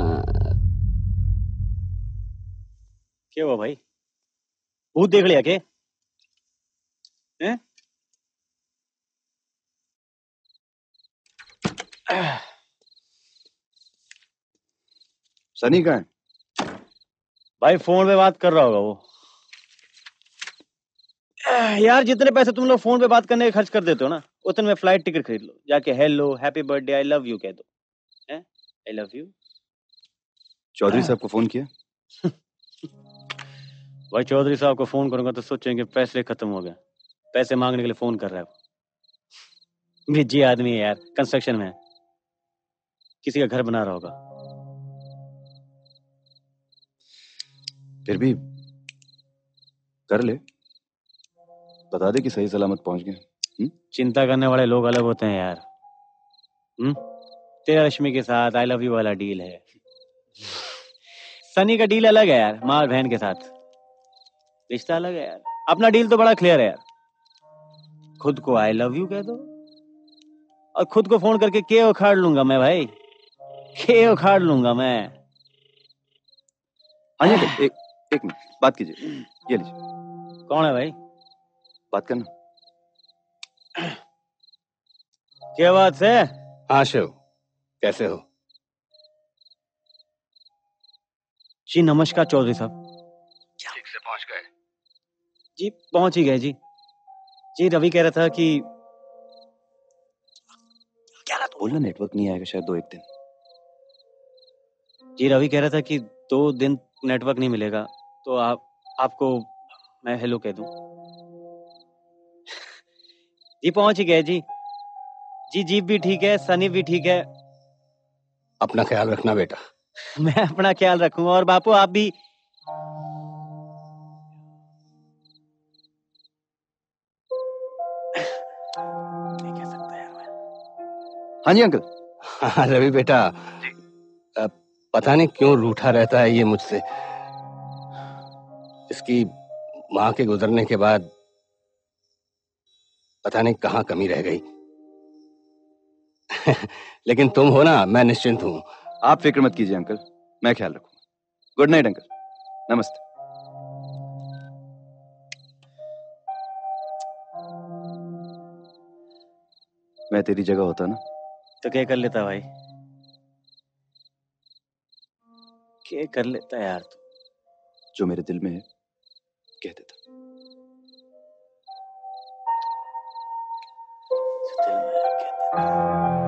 Speaker 4: क्या हुआ भाई, भूत देख लिया क्या? हैं?
Speaker 3: सनी कहाँ है?
Speaker 4: भाई फोन पे बात कर रहा होगा वो। यार जितने पैसे तुम लोग फोन पे बात करने के खर्च कर देते हो ना, उतने में फ्लाइट टिकट खरीद लो, जाके hello, happy birthday, I love you कह दो। आई लव यू।
Speaker 3: चौधरी साहब को फोन किया?
Speaker 4: भाई चौधरी साहब को फोन करूंगा तो सोचेंगे पैसे खत्म हो गए, पैसे मांगने के लिए फोन कर रहा है। बिजी आदमी है यार, कंस्ट्रक्शन में है, किसी का घर बना रहा होगा।
Speaker 3: फिर भी कर ले, बता दे कि सही सलामत पहुंच गए।
Speaker 4: चिंता करने वाले लोग अलग होते हैं यार। तेरा रश्मि के साथ आई लव यू वाला डील है, सनी का डील अलग है यार, माँ और बहन के साथ रिश्ता अलग है यार। अपना डील तो बड़ा क्लियर है यार, खुद को आई लव यू कह दो और खुद को फोन करके के उखाड़ लूंगा मैं भाई, के उखाड़ लूंगा मैं।
Speaker 3: हाँ एक मिनट बात कीजिए, ये लीजिए।
Speaker 4: कौन है भाई?
Speaker 3: बात करना।
Speaker 4: क्या बात है?
Speaker 5: हाँ शिव, कैसे हो?
Speaker 4: जी नमस्कार चौधरी साहब।
Speaker 5: ठीक से पहुंच गए?
Speaker 4: जी पहुंच ही गए जी। जी रवि कह रहा था कि
Speaker 3: बोलना नेटवर्क नहीं आएगा शायद 2-1 दिन।
Speaker 4: जी रवि कह रहा था कि 2 दिन नेटवर्क नहीं मिलेगा तो आपको मैं हेलो कह दूं। जी पहुंच ही गए जी। जी जीप भी ठीक है, सनी भी ठीक है।
Speaker 5: अपना ख्याल रखना बेटा।
Speaker 4: मैं अपना ख्याल रखूंगा और बापू आप भी। नहीं कह सकता यार मैं।
Speaker 3: हाँ जी अंकल।
Speaker 5: हाँ रवि बेटा, पता नहीं क्यों रूठा रहता है ये मुझसे। इसकी माँ के गुजरने के बाद पता नहीं कहाँ कमी रह गई। लेकिन तुम हो ना, मैं निश्चिंत हूँ।
Speaker 3: आप फिक्र मत कीजिए अंकल, मैं ख्याल रखूंगा। गुड नाइट अंकल, नमस्ते। मैं तेरी जगह होता ना
Speaker 4: तो क्या कर लेता भाई, क्या कर लेता यार तू?
Speaker 3: जो मेरे दिल में है कह देता।
Speaker 4: दिल में है, कह देता।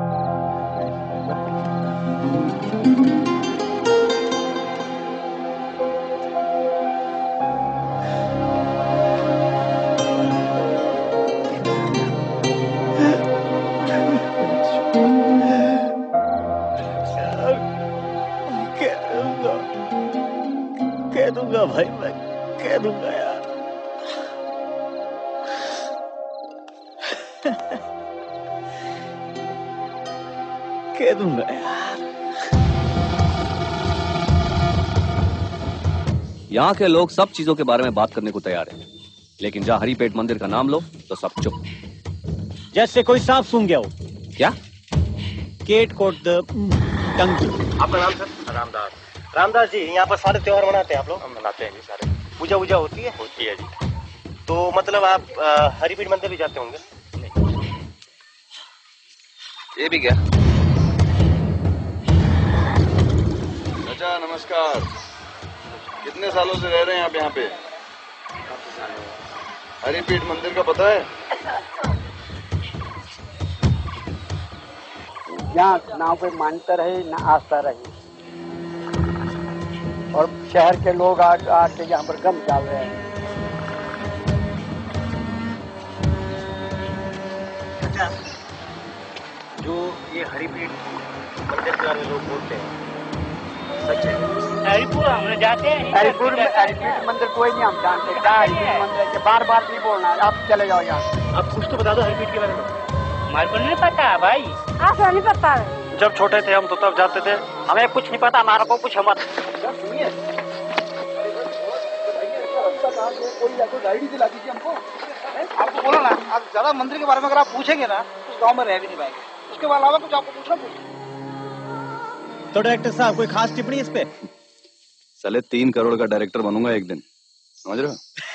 Speaker 4: कह दूंगा भाई, मैं कह दूंगा यार। कह दूंगा यार।
Speaker 7: यहाँ के लोग सब चीजों के बारे में बात करने को तैयार हैं, लेकिन जहाँ हरिपेट मंदिर का नाम लो तो सब चुप,
Speaker 4: जैसे कोई सांप सूंघ गया हो।
Speaker 7: क्या?
Speaker 4: केट कोट द टंकी। आपका नाम सर? रामदास। रामदास जी, यहाँ पर सारे त्योहार मनाते हैं आप लोग? हम मनाते हैं जी सारे। पूजा वूजा होती है? होती है जी। तो मतलब आप हरिपीठ मंदिर भी जाते होंगे? नहीं।
Speaker 7: ये भी क्या?
Speaker 3: अच्छा नमस्कार, कितने सालों से रह रहे हैं आप यहाँ पे? हरिपीठ मंदिर का पता है?
Speaker 13: यहाँ ना कोई मान्यता रही ना आस्था रही, और शहर के लोग आके यहाँ पर गम डाल रहे हैं।
Speaker 4: अच्छा, जो ये हरिपीठ मंदिर के बारे में लोग बोलते हैं सच है?
Speaker 13: हरिपुर हम जाते हैं। हरिपुर में हरिपीठ मंदिर कोई नहीं हम जानते। क्या हरिपीठ मंदिर के बार बार नहीं बोलना है, आप चले जाओ यहाँ।
Speaker 4: आप कुछ तो बता दो हरिपीठ के बारे में।
Speaker 13: हमारे को नहीं पता भाई।
Speaker 12: हाँ सर नहीं पता है।
Speaker 4: जब छोटे थे हम तो तब जाते थे, हमें कुछ नहीं पता, हमारा को कुछ मत।
Speaker 14: गाइड दिला दीजिए हमको। आपको बोला ना, आप ज्यादा मंदिर के बारे में अगर आप पूछेंगे ना तो गांव में रह भी नहीं पाएंगे। उसके अलावा कुछ आपको पूछना पूछिए।
Speaker 4: तो डायरेक्टर साहब कोई खास टिप्पणी इस पे?
Speaker 3: साले 3 करोड़ का डायरेक्टर बनूंगा एक दिन, समझ रहे हो?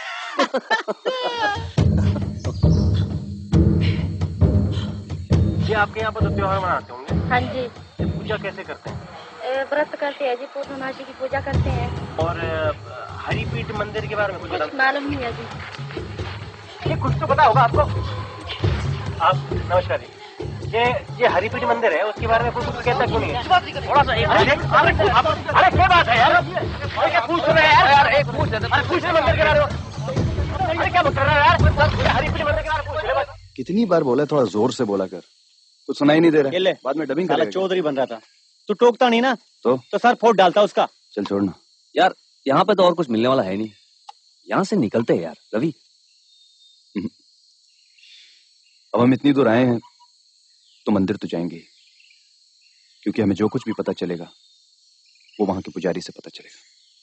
Speaker 4: ये आपके यहाँ पर तो त्योहार मनाते होंगे?
Speaker 10: हाँ जी।
Speaker 4: ये पूजा कैसे करते हैं?
Speaker 10: व्रत करते हैं जी, पूर्णमासी की पूजा करते हैं।
Speaker 4: और हरिपीठ मंदिर के बारे में कुछ
Speaker 10: मालूम नहीं है जी।
Speaker 4: ये कुछ तो पता होगा आपको। आप नमस्कार जी, ये हरिपीठ मंदिर है, उसके बारे में कुछ कहता क्यों नहीं है? थोड़ा सा अरे क्या बात है यार, क्या पूछ रहे हैं यार? एक पूछ रहे मंदिर के बारे में। अरे क्या कर रहे हैं यार? हरिपीठ मंदिर के बारे में पूछ रहे।
Speaker 3: कितनी बार बोला, थोड़ा जोर से बोला कर, कुछ सुनाई नहीं दे रहा। बाद में डबिंग करेगा।
Speaker 4: चौधरी बन रहा था, तू टोकता नहीं ना
Speaker 3: तो
Speaker 4: सर फोट डालता उसका।
Speaker 3: चल छोड़ना
Speaker 7: यार, यहाँ पे तो और कुछ मिलने वाला है नहीं, यहाँ से निकलते हैं यार। रवि,
Speaker 3: अब हम इतनी दूर आए हैं तो मंदिर तो जाएंगे, क्योंकि हमें जो कुछ भी पता चलेगा वो वहां के पुजारी से पता चलेगा।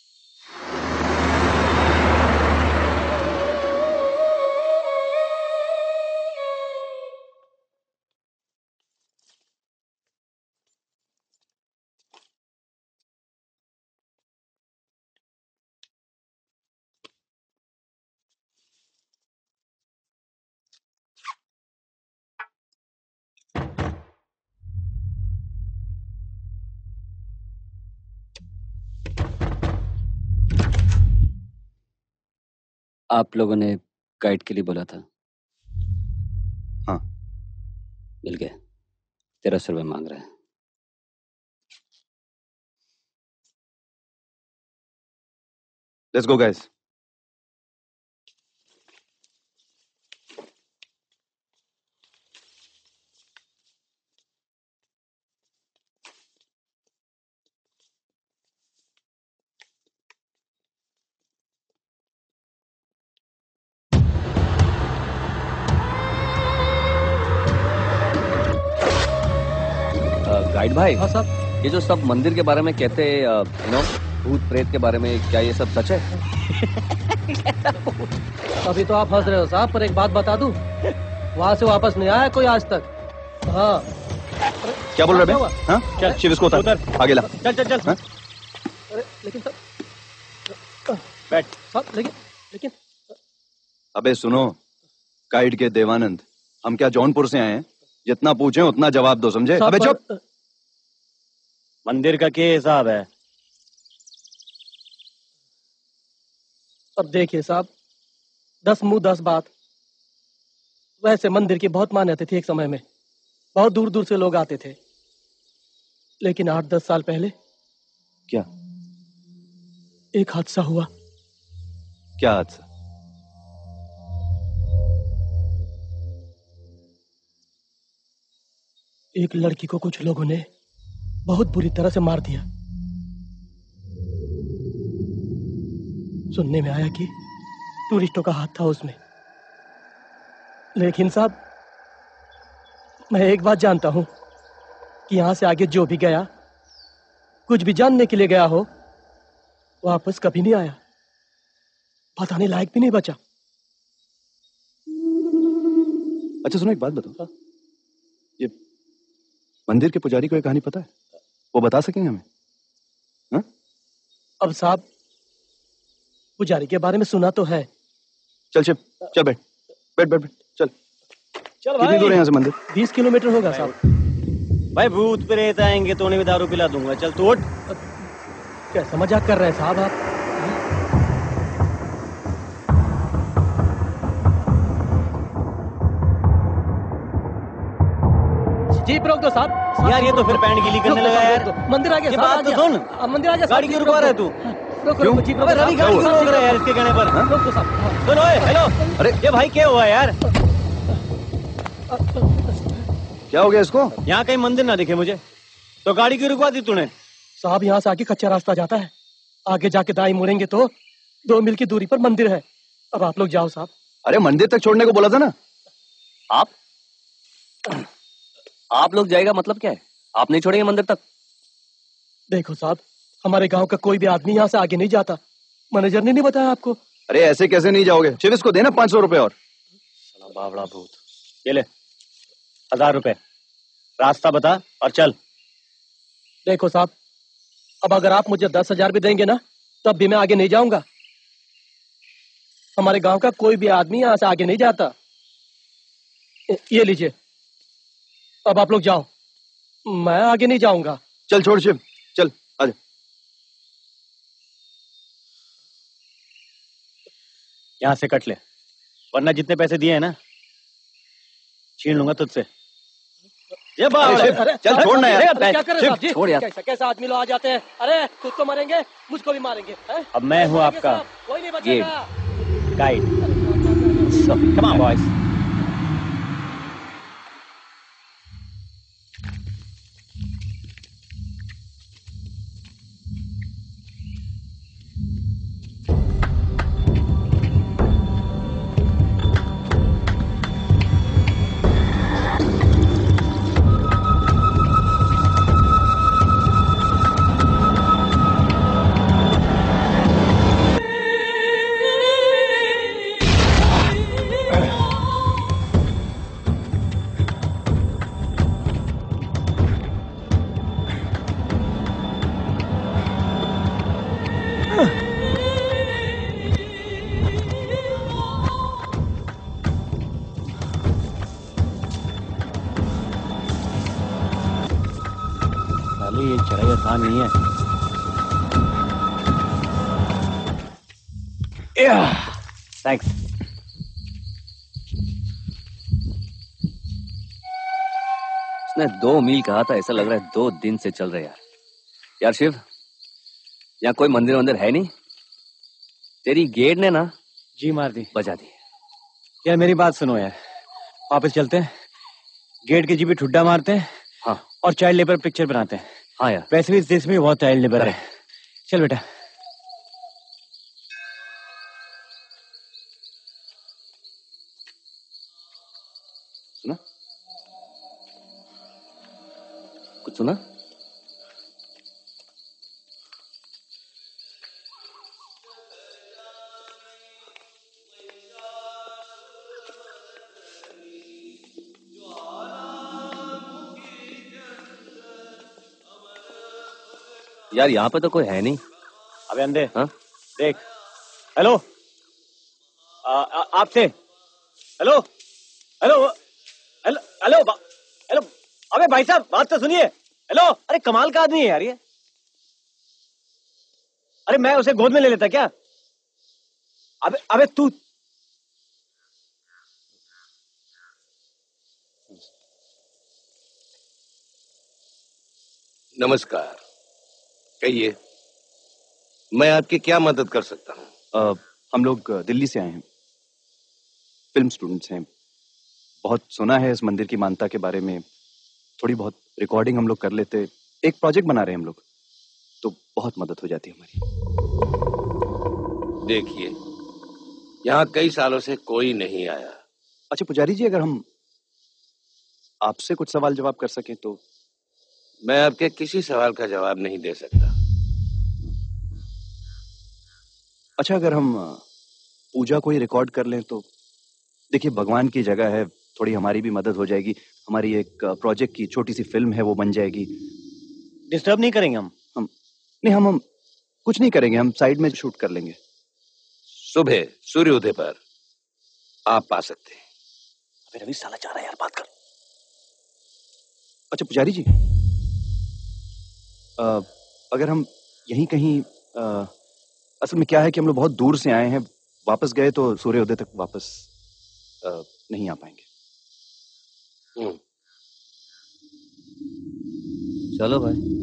Speaker 7: आप लोगों ने गाइड के लिए बोला था?
Speaker 3: हाँ,
Speaker 7: मिल गया। 1300 रुपये मांग रहे हैं।
Speaker 3: Let's go guys.
Speaker 7: गाइड भाई।
Speaker 6: हाँ साहब।
Speaker 7: ये जो सब मंदिर के बारे में कहते हैं, भूत प्रेत के बारे में, क्या ये सब सच है?
Speaker 6: अभी तो आप हंस रहे हो साहब, पर एक बात बता दूं, वहाँ से वापस नहीं आया कोई आज तक। हाँ।
Speaker 3: क्या बोल रहे हैं? हाँ?
Speaker 4: चल
Speaker 3: शिव इसको उतार, आगे ला।
Speaker 4: चल चल चल।
Speaker 6: अरे लेकिन सब
Speaker 4: बैठ
Speaker 6: साहब, लेकिन
Speaker 3: अबे सुनो, गाइड के देवानंद, हम क्या जौनपुर से आए हैं? जितना पूछे उतना जवाब दो, समझे? अबे चुप।
Speaker 4: मंदिर का क्या हिसाब है?
Speaker 6: अब देखिए साहब, 10 मुंह 10 बात। वैसे मंदिर की बहुत मान्यता थी एक समय में, बहुत दूर दूर से लोग आते थे, लेकिन 8-10 साल पहले
Speaker 3: क्या
Speaker 6: एक हादसा हुआ।
Speaker 3: क्या हादसा?
Speaker 6: एक लड़की को कुछ लोगों ने बहुत बुरी तरह से मार दिया। सुनने में आया कि टूरिस्टों का हाथ था उसमें। लेकिन साहब, मैं एक बात जानता हूं कि यहां से आगे जो भी गया, कुछ भी जानने के लिए गया हो, वापस कभी नहीं आया। बताने लायक भी नहीं बचा।
Speaker 3: अच्छा सुनो, एक बात बताओ, ये मंदिर के पुजारी को एक कहानी पता है? वो बता सकेंगे हमें? हा?
Speaker 6: अब साहब, पुजारी के बारे में सुना तो है।
Speaker 3: चल शिव, चल बैठ बैठ बैठ बैठ, चल
Speaker 4: चल।
Speaker 3: कितनी दूर है यहाँ से मंदिर?
Speaker 6: 20 किलोमीटर होगा साहब।
Speaker 4: भाई भूत प्रेत आएंगे तो उन्हें भी दारू पिला दूंगा। चल तू उठ।
Speaker 6: कैसा मजाक कर रहे हैं साहब आप? जीप रोक दो साहब।
Speaker 4: यार ये तो फिर पैंट गीली करने लगा यार।
Speaker 6: मंदिर आ गया।
Speaker 4: ये बात तो सुन।
Speaker 6: मंदिर आ गया।
Speaker 4: गाड़ी क्यों रुकवा रहा है तू?
Speaker 6: रोको जीप रोको।
Speaker 4: रवि गाड़ी क्यों रोक रहा है यार इसके कहने पर?
Speaker 6: रोको साहब।
Speaker 4: सुनो, हेलो।
Speaker 3: अरे
Speaker 4: ये भाई क्या हुआ यार?
Speaker 3: क्या हो गया इसको?
Speaker 4: यहाँ कहीं मंदिर ना दिखे मुझे, तो गाड़ी क्यों रुकवा दी तूने?
Speaker 6: साहब यहाँ से आगे कच्चा रास्ता जाता है, आगे जाके दाएं मुड़ेंगे तो 2 मील की दूरी पर मंदिर है। अब आप लोग जाओ साहब।
Speaker 3: अरे मंदिर तक छोड़ने को बोला था ना।
Speaker 7: आप आप लोग जाएगा मतलब क्या है? आप नहीं छोड़ेंगे मंदिर तक?
Speaker 6: देखो साहब, हमारे गांव का कोई भी आदमी यहाँ से आगे नहीं जाता। मैनेजर ने नहीं बताया आपको?
Speaker 3: अरे ऐसे कैसे नहीं जाओगे? शिव इसको देना 500 रुपए और।
Speaker 4: साला बावड़ा भूत। ये ले 1000 रुपए, रास्ता बता और चल।
Speaker 6: देखो साहब, अब अगर आप मुझे 10,000 भी देंगे ना, तब भी मैं आगे नहीं जाऊंगा। हमारे गांव का कोई भी आदमी यहाँ से आगे नहीं जाता। ये लीजिए, अब आप लोग जाओ, मैं आगे नहीं जाऊंगा।
Speaker 3: चल छोड़ शिव, चल आजा।
Speaker 4: यहाँ से कट ले, वरना जितने पैसे दिए हैं ना छीन लूंगा तुझसे। ये
Speaker 3: चल छोड़ ना यार।
Speaker 6: क्या कर रहे हैं साहब जी?
Speaker 7: छोड़ यार।
Speaker 6: कैसा कैसा आदमी लोग आ जाते हैं। अरे खुद को मारेंगे, मुझको भी मारेंगे हैं?
Speaker 4: अब मैं हूँ आपका
Speaker 6: कोई नहीं बचेगा।
Speaker 4: गाइड। Come on boys. ये चढ़ाई आसान नहीं है। थैंक्स।
Speaker 7: उसने 2 मील कहा था, ऐसा लग रहा है 2 दिन से चल रहे यार। यार शिव, यहाँ कोई मंदिर है नहीं? तेरी गेट ने ना
Speaker 4: जी मार दी,
Speaker 7: बजा दी।
Speaker 4: यार मेरी बात सुनो यार, वापस चलते हैं, गेट के जी भी ठुड्डा मारते हैं।
Speaker 7: हाँ।
Speaker 4: और चाइल्ड लेबर पिक्चर बनाते हैं।
Speaker 7: हाँ यार,
Speaker 4: वैसे भी इस देश में बहुत चाइल्ड लेबर है। चल बेटा।
Speaker 7: सुना? कुछ सुना? यार यहाँ पे तो कोई है नहीं।
Speaker 4: अबे अंधे,
Speaker 7: हाँ?
Speaker 4: देख। हेलो, आपसे। Hello hello hello hello hello. अबे भाई साहब, बात तो सुनिए। हेलो, अरे कमाल का आदमी है यार ये। अरे मैं उसे गोद में ले लेता क्या? अबे अबे तू।
Speaker 5: नमस्कार, कहिए, मैं आपकी क्या मदद कर सकता हूँ?
Speaker 3: हम लोग दिल्ली से आए हैं, फिल्म स्टूडेंट्स हैं। बहुत सुना है इस मंदिर की मान्यता के बारे में, थोड़ी बहुत रिकॉर्डिंग हम लोग कर लेते। एक प्रोजेक्ट बना रहे हैं हम लोग, तो बहुत मदद हो जाती है हमारी।
Speaker 5: देखिए, यहाँ कई सालों से कोई नहीं आया।
Speaker 3: अच्छा पुजारी जी, अगर हम आपसे कुछ सवाल जवाब कर सकें तो?
Speaker 5: मैं आपके किसी सवाल का जवाब नहीं दे सकता।
Speaker 3: अच्छा, अगर हम पूजा को ही रिकॉर्ड कर लें तो? देखिए, भगवान की जगह है, थोड़ी हमारी भी मदद हो जाएगी। हमारी एक प्रोजेक्ट की छोटी सी फिल्म है, वो बन जाएगी।
Speaker 4: डिस्टर्ब नहीं करेंगे हम
Speaker 3: नहीं, हम कुछ नहीं करेंगे, हम साइड में शूट कर लेंगे।
Speaker 5: सुबह सूर्योदय पर आप आ सकते हैं।
Speaker 7: अबे रवि, साला चाह रहा है यार, बात कर।
Speaker 3: अच्छा पुजारी जी, अगर हम यहीं कहीं, असल में क्या है कि हम लोग बहुत दूर से आए हैं, वापस गए तो सूर्योदय तक वापस नहीं आ पाएंगे।
Speaker 7: चलो भाई।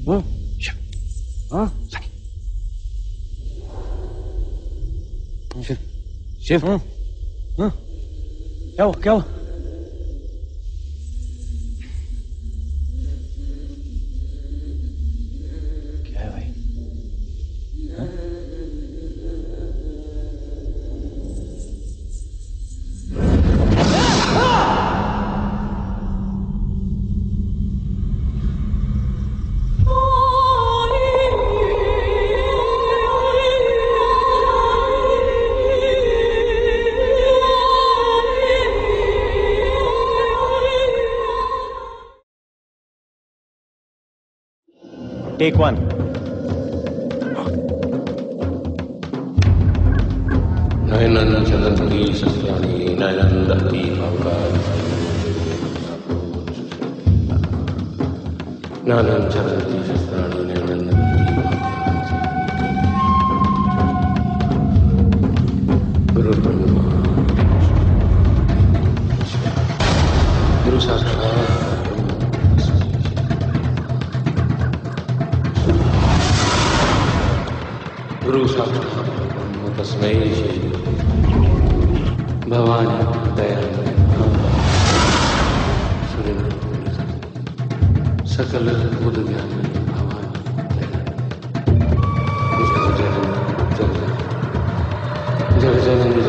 Speaker 7: हाँ शिव
Speaker 4: क्या हुआ क्या हुआ? क्या है भाई? Take one.
Speaker 15: नयनन चलन्ति सस्यानि नयनं दहति भवकानि नयनं चलन्ति सस्यानि नयनं दहति गुरुर्ब्रह्मा गुरु साक्षात् गुरु साक्षात् तस्मै श्री भवानी दयामय सकल बुध ज्ञान भवानी जग जननी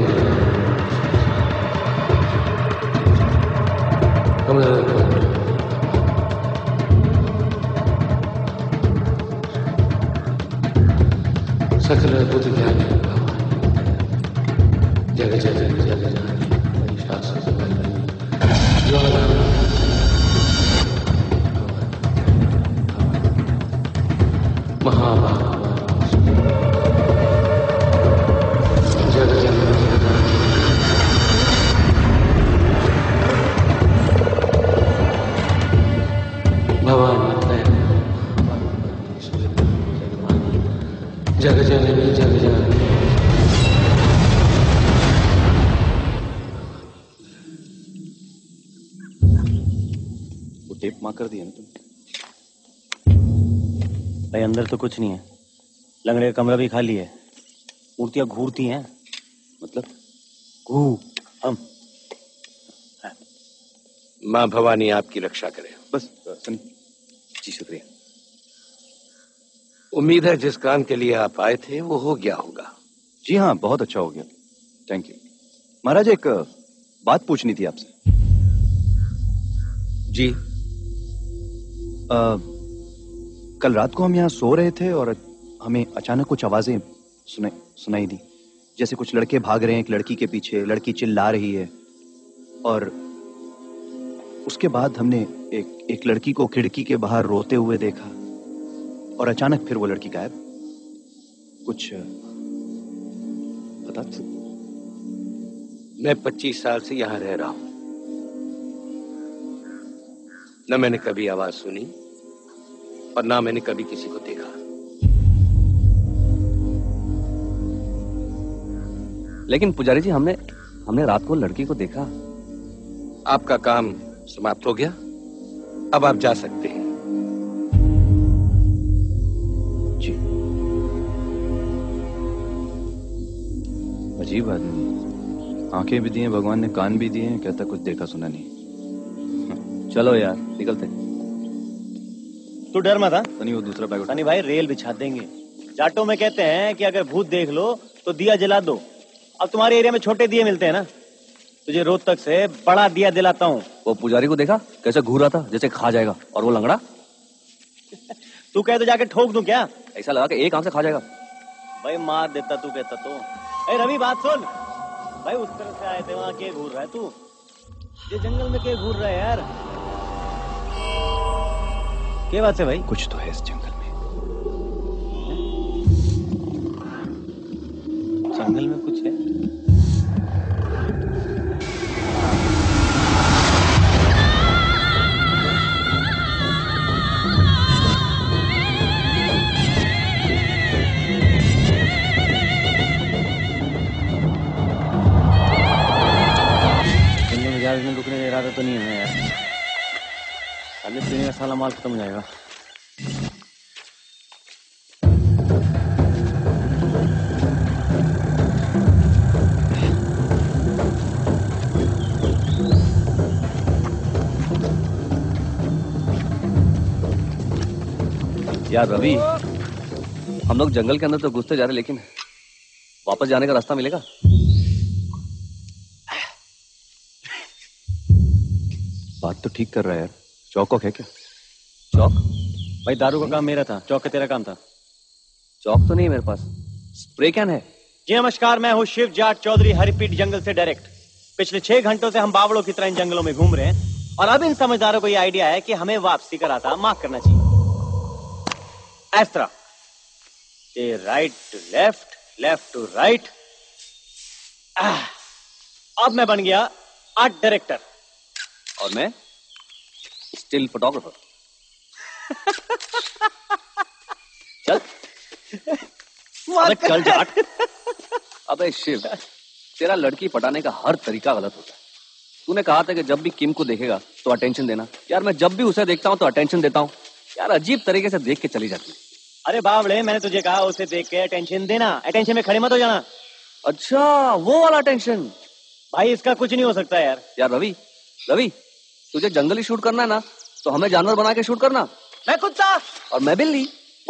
Speaker 15: सकल बुध ज्ञान जग जग जग महाभाग जग जग भवानी जग जननी जग जननी
Speaker 3: टेप मार कर दिया ना तुम?
Speaker 4: भाई अंदर तो कुछ नहीं है, लंगड़े का कमरा भी खाली है, मूर्तियां घूरती हैं।
Speaker 3: मतलब
Speaker 15: हम माँ भवानी आपकी रक्षा करे।
Speaker 3: बस सनी जी शुक्रिया।
Speaker 15: उम्मीद है जिस काम के लिए आप आए थे वो हो गया होगा।
Speaker 3: जी हाँ, बहुत अच्छा हो गया, थैंक यू। महाराज एक बात पूछनी थी आपसे।
Speaker 15: जी
Speaker 3: कल रात को हम यहाँ सो रहे थे और हमें अचानक कुछ आवाजें सुनाई दी, जैसे कुछ लड़के भाग रहे हैं एक लड़की के पीछे, लड़की चिल्ला रही है, और उसके बाद हमने एक लड़की को खिड़की के बाहर रोते हुए देखा और अचानक फिर वो लड़की गायब। कुछ बता सकते?
Speaker 15: मैं 25 साल से यहाँ रह रहा हूँ, न मैंने कभी आवाज सुनी और ना मैंने कभी किसी को देखा।
Speaker 7: लेकिन पुजारी जी हमने रात को लड़की को देखा।
Speaker 15: आपका काम समाप्त हो गया, अब आप जा सकते हैं।
Speaker 3: जी अजीब आदमी, आंखें भी दी हैं भगवान ने, कान भी दिए हैं, कहता कुछ देखा सुना नहीं।
Speaker 7: चलो यार निकलते।
Speaker 4: तू डर मत।
Speaker 3: सनी वो दूसरा बैग
Speaker 4: सनी भाई रेल बिछा देंगे। जाटों में कहते हैं कि अगर भूत देख लो तो दिया जला दो। अब तुम्हारे एरिया में छोटे दिए मिलते हैं ना, तुझे रोहतक से बड़ा दिया दिलाता हूँ।
Speaker 7: वो पुजारी को देखा कैसे घूर रहा था जैसे खा जाएगा, और वो लंगड़ा
Speaker 4: तू कहे तो जाके ठोक दूं क्या?
Speaker 7: ऐसा लगा कि एक आंख से खा जाएगा।
Speaker 4: भाई मार देता तू कहता तो। रवि बात सुन भाई, उस तरह से आए थे, वहां के घूर रहा है तू? ये जंगल में के घूर रहा है यार? क्या बात है भाई?
Speaker 3: कुछ तो है इस जंगल में।
Speaker 4: जंगल में कुछ है? में रुकने का इरादा तो नहीं है यार, खाने पीने का साला माल खत्म हो जाएगा।
Speaker 7: यार रवि, हम लोग जंगल के अंदर तो घुसते जा रहे, लेकिन वापस जाने का रास्ता मिलेगा?
Speaker 16: बात तो ठीक कर रहा है यार। चौक है क्या?
Speaker 7: चौक?
Speaker 4: भाई दारू का काम मेरा था, चौक का तेरा काम था।
Speaker 7: चौक तो नहीं है मेरे पास, स्प्रे कैन है।
Speaker 4: जी नमस्कार, मैं हूँ शिव जाट चौधरी, हरिपीट जंगल से डायरेक्ट। पिछले 6 घंटों से हम बावड़ों की तरह इन जंगलों में घूम रहे हैं और अब इन समझदारों को ये आइडिया है कि हमें वापसी का रास्ता मार्क करना चाहिए। इस तरह right to left, left to right. अब मैं बन गया आर्ट डायरेक्टर
Speaker 7: और मैं स्टिल फोटोग्राफर। चल अबे चल जाट। अबे शिव, तेरा लड़की पटाने का हर तरीका गलत होता है। तूने कहा था कि जब भी किम को देखेगा तो अटेंशन देना। यार मैं जब भी उसे देखता हूँ तो अटेंशन देता हूँ। यार अजीब तरीके से देख के चली जाती है।
Speaker 4: अरे बावड़े, मैंने तुझे कहा उसे देख के अटेंशन देना, अटेंशन में खड़े मत हो जाना।
Speaker 7: अच्छा वो वाला अटेंशन?
Speaker 4: भाई इसका कुछ नहीं हो सकता यार।
Speaker 7: यार रवि, तुझे जंगली शूट करना है ना, तो हमें जानवर बना के शूट करना।
Speaker 4: मैं कुत्ता
Speaker 7: और मैं बिल्ली।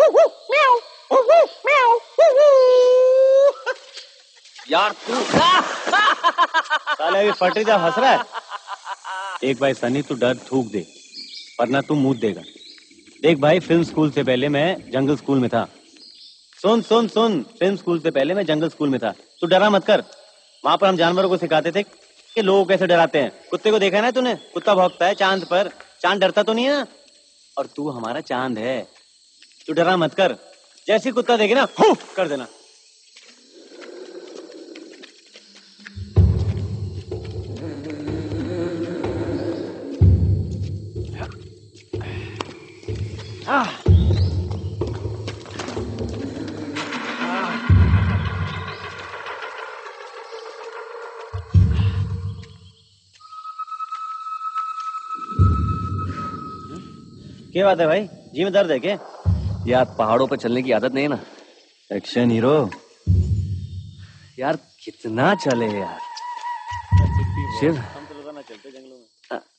Speaker 7: यार तू
Speaker 4: साले अभी फटरी जब हंस रहा है। एक भाई सनी, तू डर थूक दे वरना तू मुंह देगा। देख भाई, फिल्म स्कूल से पहले मैं जंगल स्कूल में था। सुन, फिल्म स्कूल से पहले मैं जंगल स्कूल में था। तू डरा मत कर। वहां पर हम जानवरों को सिखाते थे कि लोग कैसे डराते हैं। कुत्ते को देखा है ना तूने? कुत्ता भौंकता है चांद पर, चांद डरता तो नहीं है ना? और तू हमारा चांद है। तू डरा मत कर, जैसे कुत्ता देखे ना हूं कर देना। क्या बात है भाई, जी में दर्द है क्या?
Speaker 7: यार पहाड़ों पे चलने की आदत नहीं है ना।
Speaker 16: Action hero.
Speaker 7: यार कितना चले यार। शिव,
Speaker 4: हम तो रोजाना चलते जंगलों में।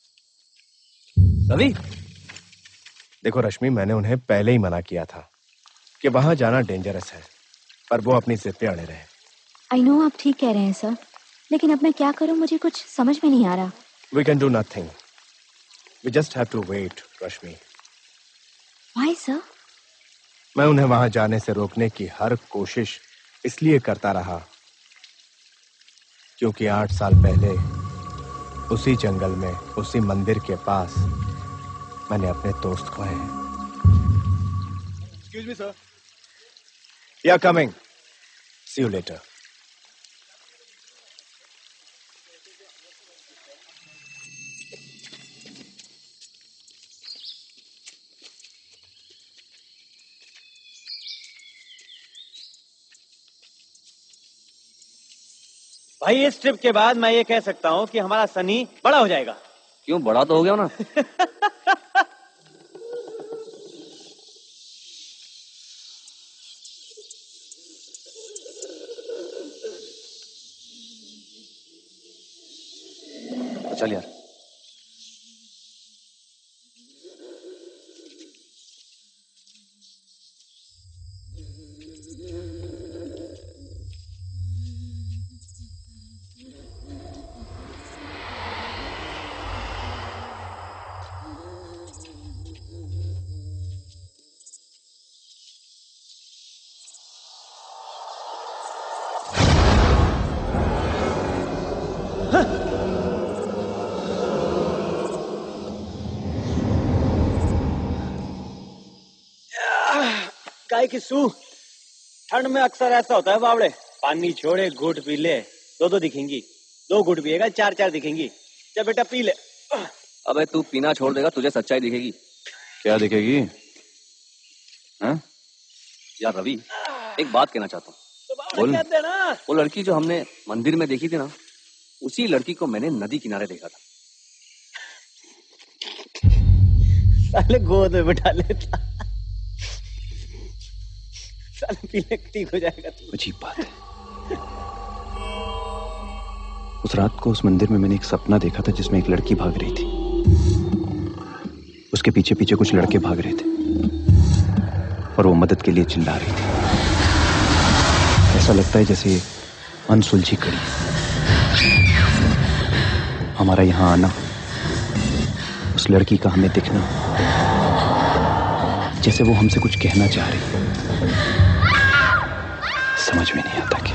Speaker 7: रवि,
Speaker 11: देखो रश्मि, मैंने उन्हें पहले ही मना किया था कि वहां जाना डेंजरस है, पर वो अपनी जिद पे अड़े रहे।
Speaker 10: आई नो आप ठीक कह रहे हैं सर, लेकिन अब मैं क्या करूं, मुझे कुछ समझ में नहीं आ रहा।
Speaker 11: We can do nothing. We just have to wait, Rashmi.
Speaker 10: Why sir?
Speaker 11: मैं उन्हें वहां जाने से रोकने की हर कोशिश इसलिए करता रहा क्योंकि 8 साल पहले उसी जंगल में, उसी मंदिर के पास मैंने अपने दोस्त खोए हैं।
Speaker 14: Excuse me, sir.
Speaker 11: Yeah, coming. See you later.
Speaker 4: भाई इस ट्रिप के बाद मैं ये कह सकता हूँ कि हमारा सनी बड़ा हो जाएगा।
Speaker 7: क्यों, बड़ा तो हो गया ना। चल यार।
Speaker 4: गाय की सूह। ठंड में अक्सर ऐसा होता है बावड़े, पानी छोड़े घूट पी ले, 2 दिखेंगी, 2 घूट पिएगा 4 दिखेंगी। जब बेटा पी ले।
Speaker 7: अबे तू पीना छोड़ देगा, तुझे सच्चाई दिखेगी।
Speaker 16: क्या दिखेगी? हाँ?
Speaker 7: यार रवि, एक बात कहना चाहता हूँ।
Speaker 4: बोल।
Speaker 7: वो लड़की जो हमने मंदिर में देखी थी ना, उसी लड़की को मैंने नदी किनारे देखा था।
Speaker 4: साले गोद में बिठा लेता, साले पीले ठीक हो जाएगा तू।
Speaker 16: अजीब बात है। उस रात को उस मंदिर में मैंने एक सपना देखा था जिसमें एक लड़की भाग रही थी। उसके पीछे पीछे कुछ लड़के भाग रहे थे। और वो मदद के लिए चिल्ला रही थी। ऐसा लगता है जैसे अनसुलझी कड़ी। हमारा यहाँ आना, उस लड़की का हमें दिखना, जैसे वो हमसे कुछ कहना चाह रही है। समझ में नहीं आता क्या।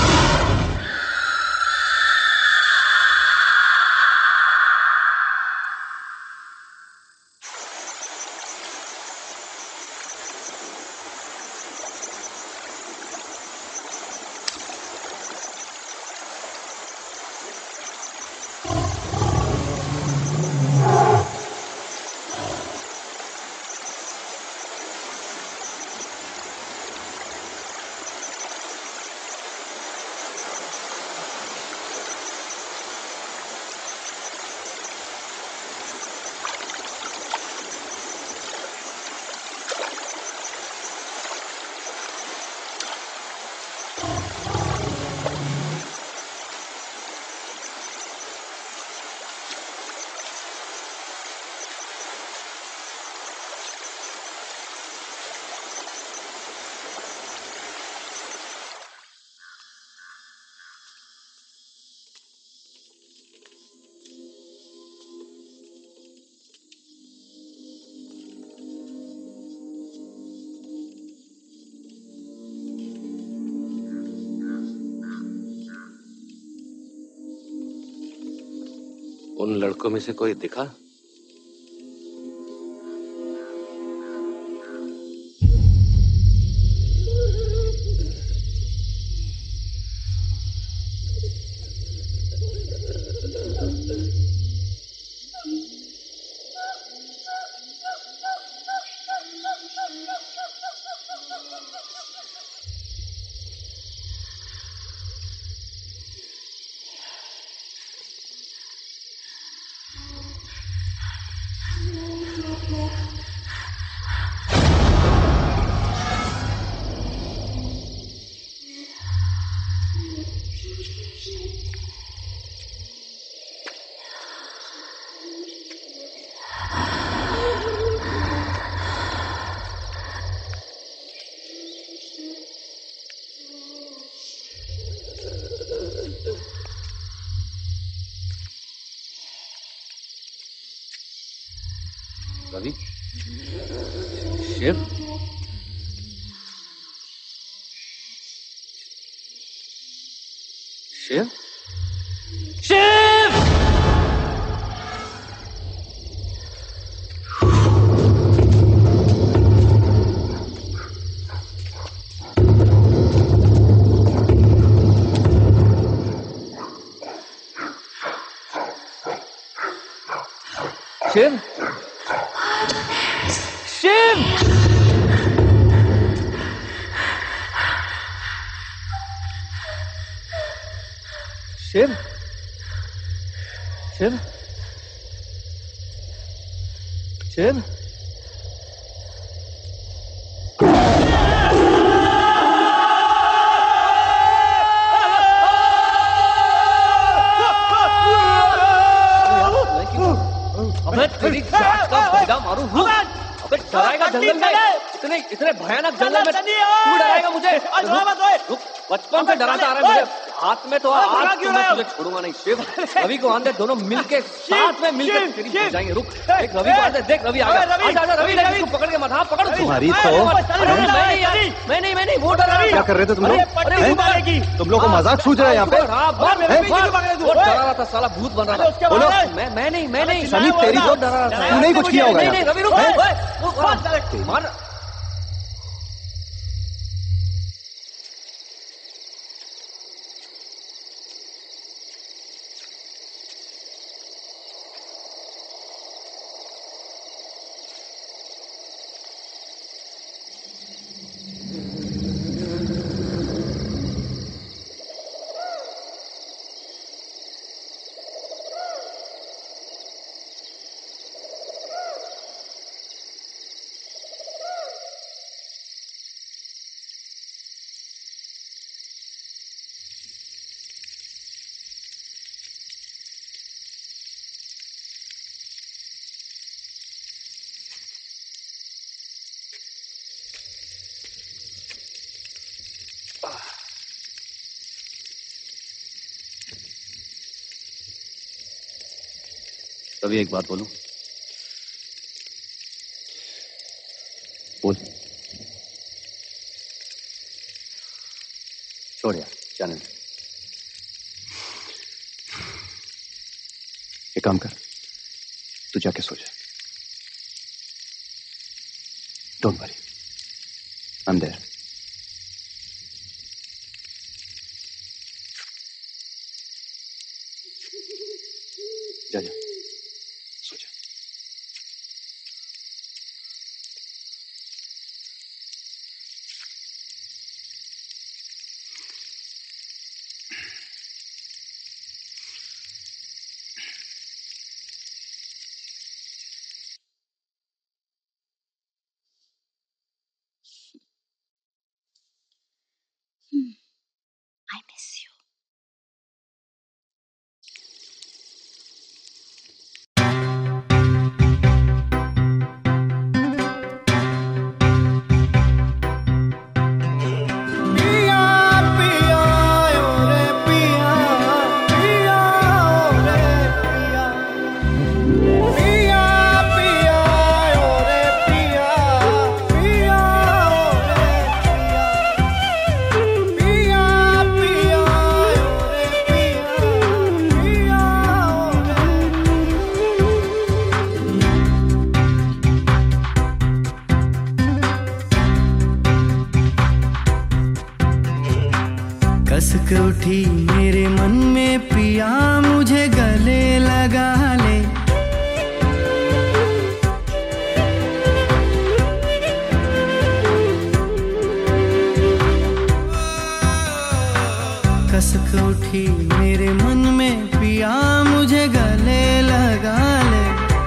Speaker 15: उन लड़कों में से कोई दिखा? रवि, शिव, शिव, शिव! शिव! शिव, शिव, शिव, अबे तेरी जात का फायदा मारूं। अबे डराएगा जंगल में, इतने इतने भयानक जंगल में तू डराएगा मुझे? रुक, बचपन से डराता आ रहा है मुझे। हाथ में तो आज तुझे छोड़ूंगा नहीं। शिव, रवि को आंदे, दोनों मिलके साथ में मिलकर तेरी बचाएंगे। रुक, देख रवि को आंदे, देख रवि आ गया। आजा रवि, इसको पकड़ के मत, हाँ पकड़।
Speaker 3: तुम्हारी तो
Speaker 15: मैं नहीं वो डरा।
Speaker 3: क्या कर रहे थे तुम लोग? तुम लोग को मजाक सूझ रहा है यहाँ पे?
Speaker 15: वो डरा रहा था, साला भूत बन रहा था। बोलो, मैं नहीं
Speaker 3: सनी, तेरी बहुत डरा रहा था। तूने ही कुछ किया होगा।
Speaker 15: नहीं रवि रुक, मार।
Speaker 7: रवि एक बात बोलूं?
Speaker 16: बोल।
Speaker 7: छोड़ यार, जाने दे।
Speaker 16: एक काम कर, तू जाके सो जा। Don't worry, I am there. जा जा, सो जा।
Speaker 10: I miss you.
Speaker 17: कसक उठी मेरे मन में पिया मुझे गले लगा ले। कसक उठी मेरे मन में पिया मुझे गले लगा ले।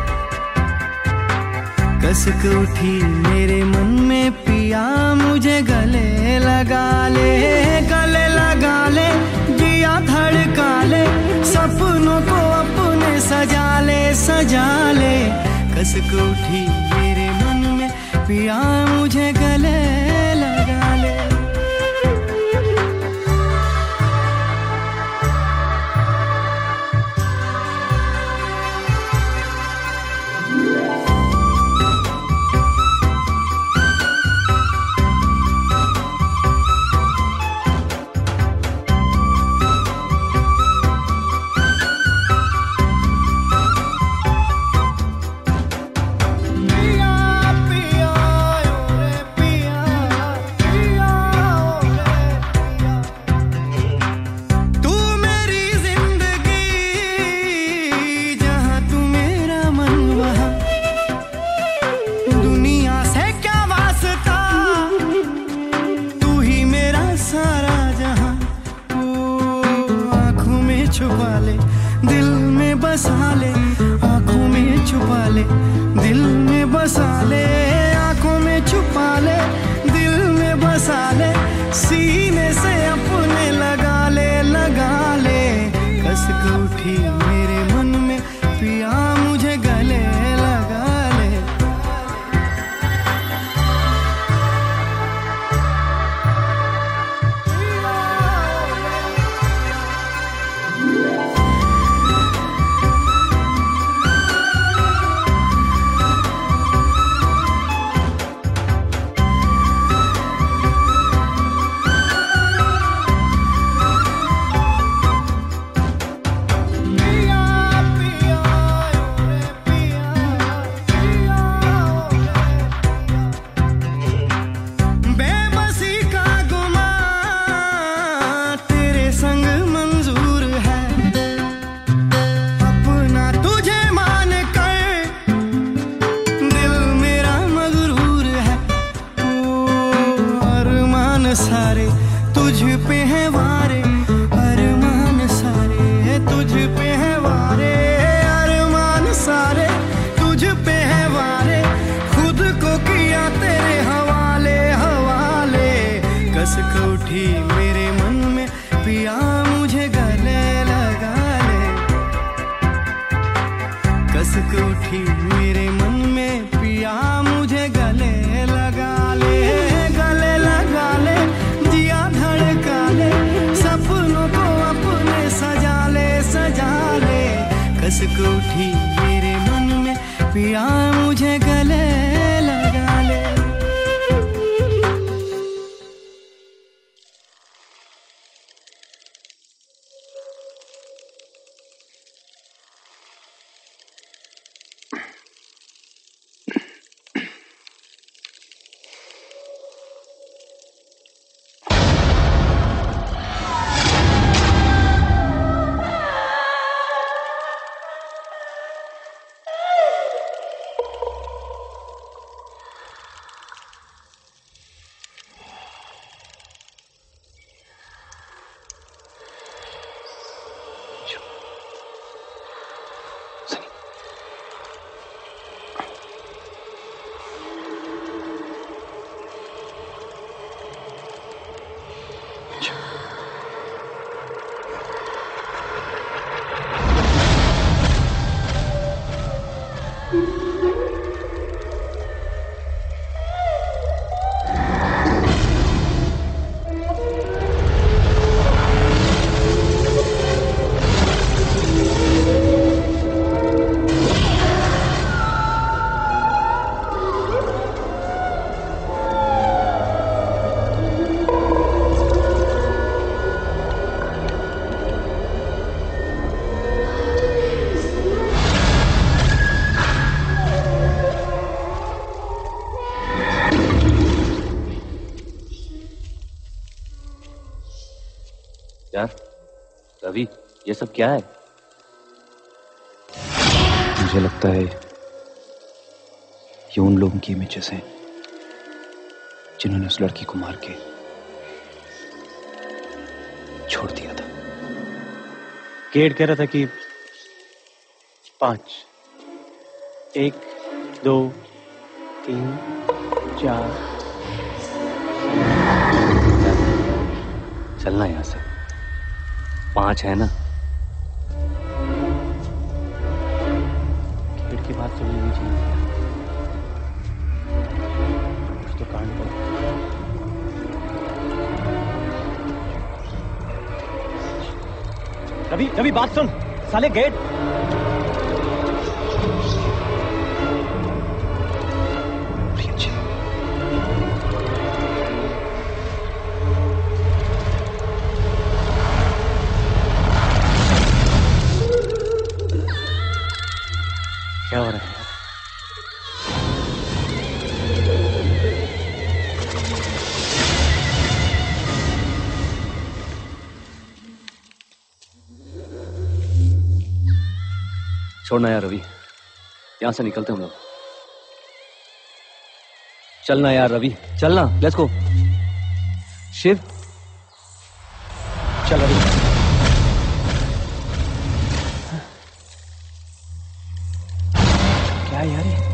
Speaker 17: कसक उठी मेरे मन में पिया मुझे गले लगा ले। गले लगा ले, जिया धड़का ले, सपनों को अपने सजा ले, सजा ले। कसक उठी मेरे मन में पिया मुझे गले लगा ले। छुपा ले, दिल में बसा ले, आंखों में छुपा ले, दिल में बसा ले, आंखों में छुपा ले, दिल में बसा ले, सीने से अपने लगा ले, लगा ले। कसक उठी मेरे मन में पिया मुझे गले लगा ले। सारे तुझ पे है वारे, अरमान सारे तुझ पे है वारे, अरमान सारे तुझ पे है वारे, खुद को किया तेरे हवाले, हवाले। कसक उठी मेरे मन में पिया मुझे गले लगा ले। कसक उठी मेरे मन में पिया मुझे गले लगा ले, गले लगा ले, जिया धड़का ले, सपनों को अपने सजा ले, सजा ले। कसक उठी मेरे पिया मुझे गले लगा ले।
Speaker 7: यार रवि, ये सब क्या है?
Speaker 16: मुझे लगता है ये उन लोगों की इमेजेस हैं जिन्होंने उस लड़की को मार के छोड़ दिया था।
Speaker 4: गेट कह रहा था कि 5, 1, 2, 3, 4।
Speaker 7: चलना यहां से। 5 है ना?
Speaker 4: गेट की बात सुन लेनी चाहिए। कुछ तो कांड कर। रवि, रवि बात सुन। साले गेट क्या हो रहा है?
Speaker 7: छोड़ना यार रवि, यहां से निकलते हम लोग। चलना यार रवि, चलना। Let's go. शिव,
Speaker 4: चल रवि। क्या यार ये?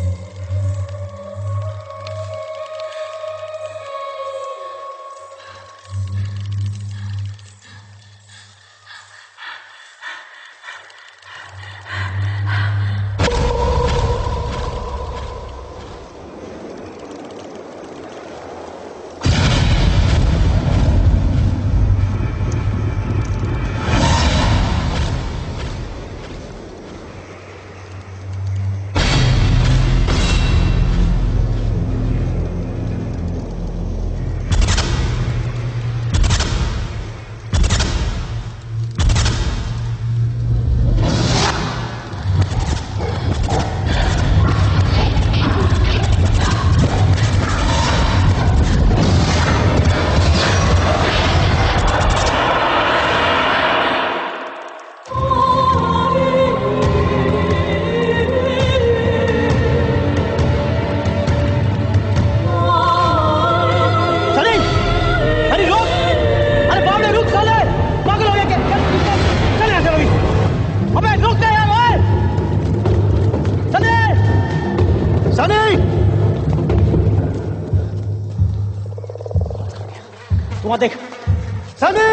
Speaker 4: वहां देख। सनी!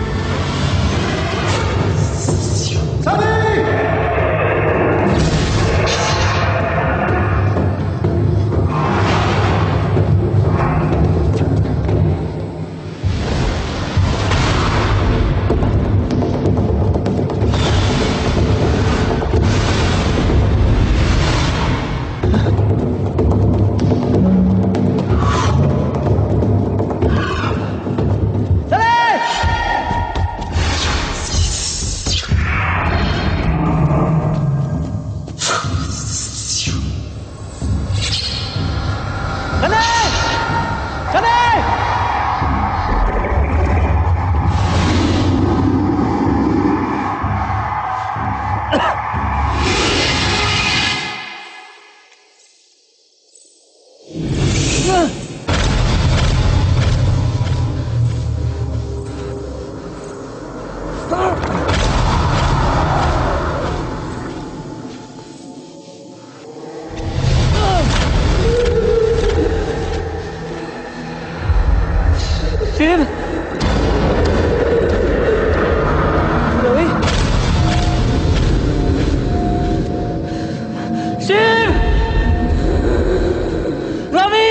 Speaker 4: सनी!
Speaker 15: शिव, रवि, शिव, रवि,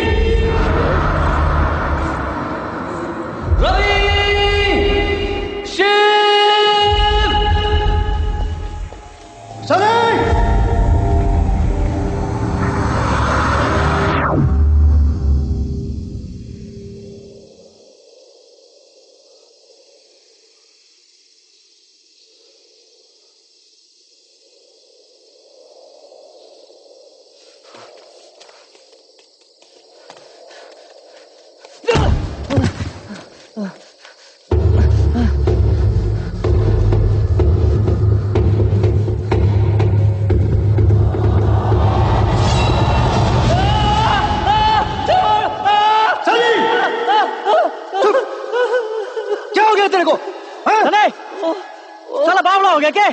Speaker 15: रवि, शिव,
Speaker 14: चले। तेरे को
Speaker 4: साला बावड़ा हो गया क्या?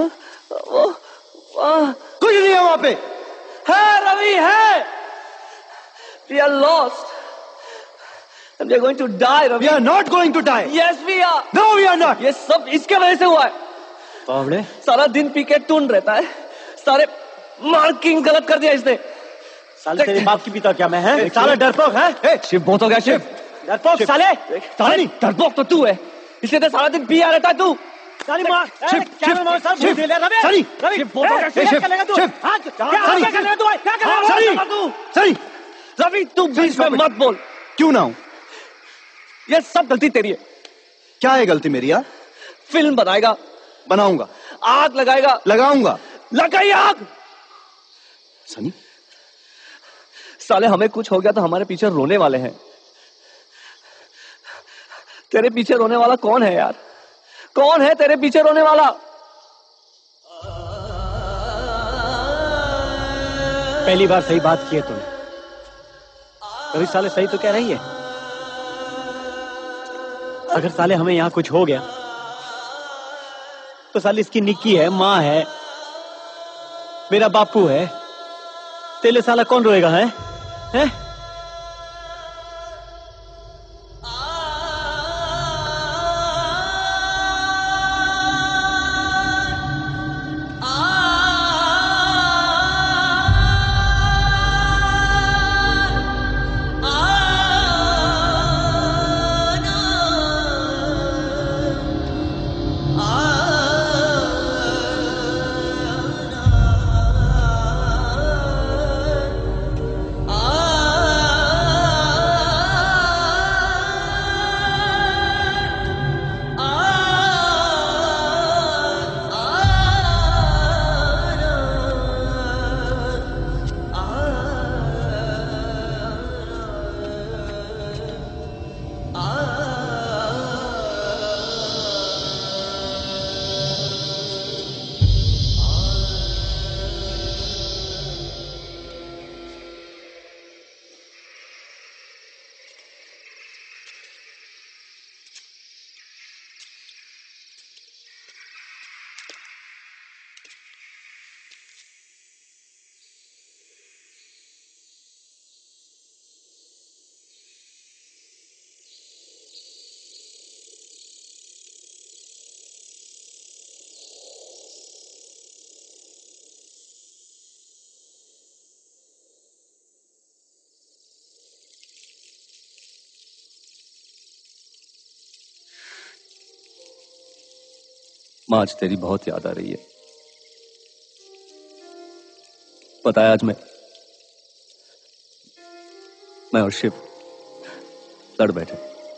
Speaker 14: कुछ नहीं है वहां पे।
Speaker 15: है रवि, है। We are lost. And we are going to die, Ravi.
Speaker 14: We are not going to die.
Speaker 15: Yes, we are.
Speaker 14: No, we are not.
Speaker 15: ये सब इसके वजह से हुआ है।
Speaker 4: बावड़े?
Speaker 15: सारा दिन पी के टून रहता है, सारे मार्किंग गलत कर दिया इसने।
Speaker 4: साले तेरे बाप की पिता क्या मैं है? साला डरपोक है?
Speaker 15: शिव बहुत हो गया शिव।
Speaker 4: डरपोक साले?
Speaker 15: साले डरपोक तो तू है, इसलिए तो सारा दिन पिया रहता है तू।
Speaker 4: साली मार,
Speaker 15: शिव,
Speaker 4: क्या मैं मार साहब दे ले रवि?
Speaker 14: साली,
Speaker 4: रवि बहुत हो गया शिव। क्या करेगा तू? हाँ, क्या करेगा तू? क्या करेगा तू?
Speaker 14: साली,
Speaker 15: रवि तू बीच में मत बोल।
Speaker 14: क्यों ना हूं?
Speaker 15: ये सब गलती तेरी है।
Speaker 14: क्या है गलती मेरी? यार
Speaker 15: फिल्म बनाएगा,
Speaker 14: बनाऊंगा।
Speaker 15: आग लगाएगा,
Speaker 14: लगाऊंगा।
Speaker 15: लगाई आग।
Speaker 14: सनी,
Speaker 15: साले हमें कुछ हो गया तो हमारे पीछे रोने वाले हैं। तेरे पीछे रोने वाला कौन है यार? कौन है तेरे पीछे रोने वाला?
Speaker 4: पहली बार सही बात की है तूने। कभी साले सही तो कह रही है। अगर साले हमें यहाँ कुछ हो गया तो साले इसकी निक्की है, माँ है, मेरा बापू है। तेरे साला कौन रोएगा? है?
Speaker 7: माँ आज तेरी बहुत याद आ रही है। पता है आज मैं और शिव लड़ बैठे।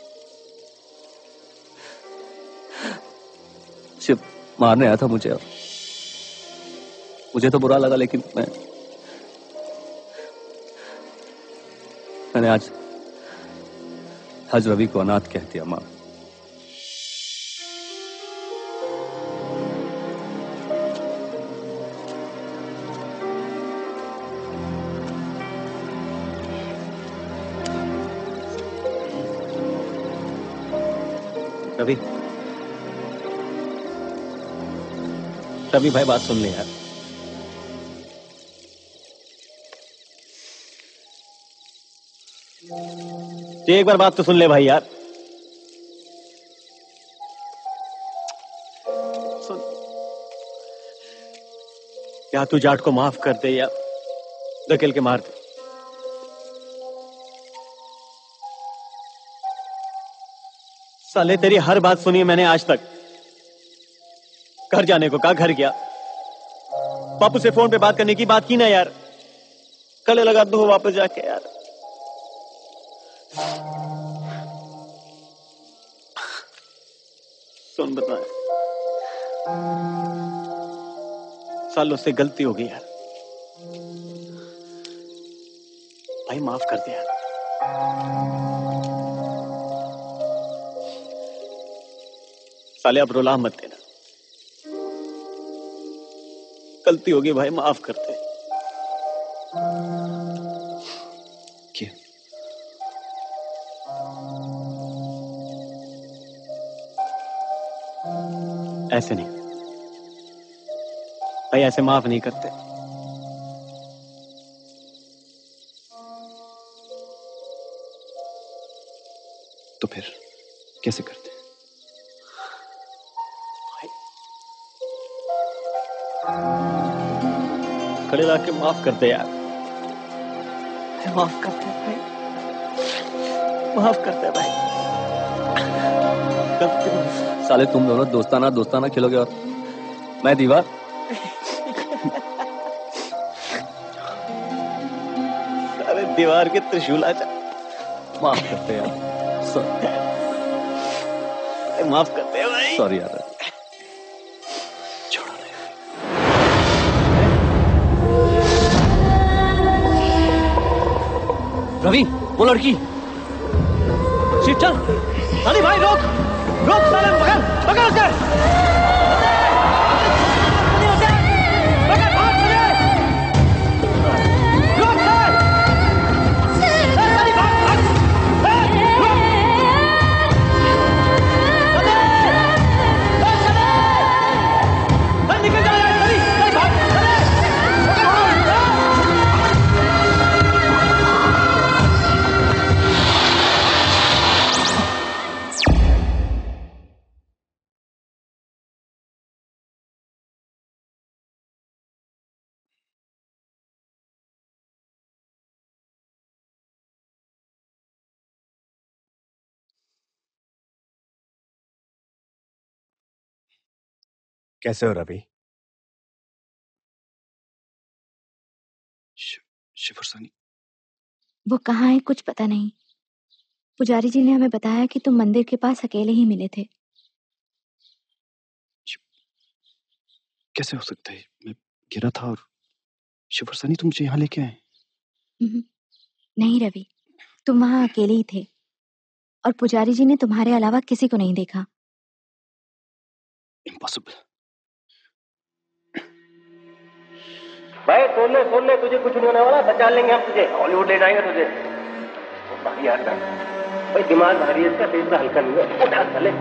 Speaker 7: शिव मारने आया था मुझे, और मुझे तो बुरा लगा, लेकिन मैंने आज रवि को अनाथ कह दिया। माँ,
Speaker 4: रवि भाई बात सुन ले यार। एक बार बात तो सुन ले भाई यार। सुन, या तू जाट को माफ कर दे या धकेल के मार दे। साले तेरी हर बात सुनी मैंने आज तक। घर जाने को कहा, घर गया। बापू से फोन पे बात करने की बात की ना यार। गले लगा दो वापस जाके यार। सुन बता, सालों से गलती हो गई यार। भाई माफ कर दे यार। साले अब रुला मत देना। गलती होगी भाई, माफ कर दे।
Speaker 16: क्या?
Speaker 4: ऐसे नहीं भाई, ऐसे माफ नहीं करते।
Speaker 16: तो फिर कैसे करते?
Speaker 4: खड़े ला के माफ करते यार।
Speaker 12: माफ करते भाई,
Speaker 4: माफ करते भाई।
Speaker 7: साले तुम दोनों दोस्ताना खेलोगे और मैं दीवार।
Speaker 4: साले दीवार के त्रिशूल आजा।
Speaker 7: माफ करते यार,
Speaker 4: माफ करते भाई।
Speaker 7: सॉरी यार।
Speaker 15: रवि, वो लड़की। शिव चल। अली भाई रोक साले, पकड़ उसे।
Speaker 11: कैसे हो रवि?
Speaker 16: शिवरसानी
Speaker 10: वो कहाँ है कुछ पता नहीं। पुजारी जी ने हमें बताया कि तुम मंदिर के पास अकेले ही मिले थे।
Speaker 16: कैसे हो सकता है? मैं गिरा था और शिवरसानी तुम मुझे यहाँ लेके आए।
Speaker 10: नहीं रवि, तुम वहां अकेले ही थे और पुजारी जी ने तुम्हारे अलावा किसी को नहीं देखा।
Speaker 16: इम्पॉसिबल।
Speaker 6: भाई सुन ले, तुझे कुछ नहीं होने वाला। बचा लेंगे हम तुझे, हॉलीवुड ले जाएंगे तुझे। भाई यार भाई, दिमाग भारी है इसका, इतना हल्का नहीं है। उठा चले,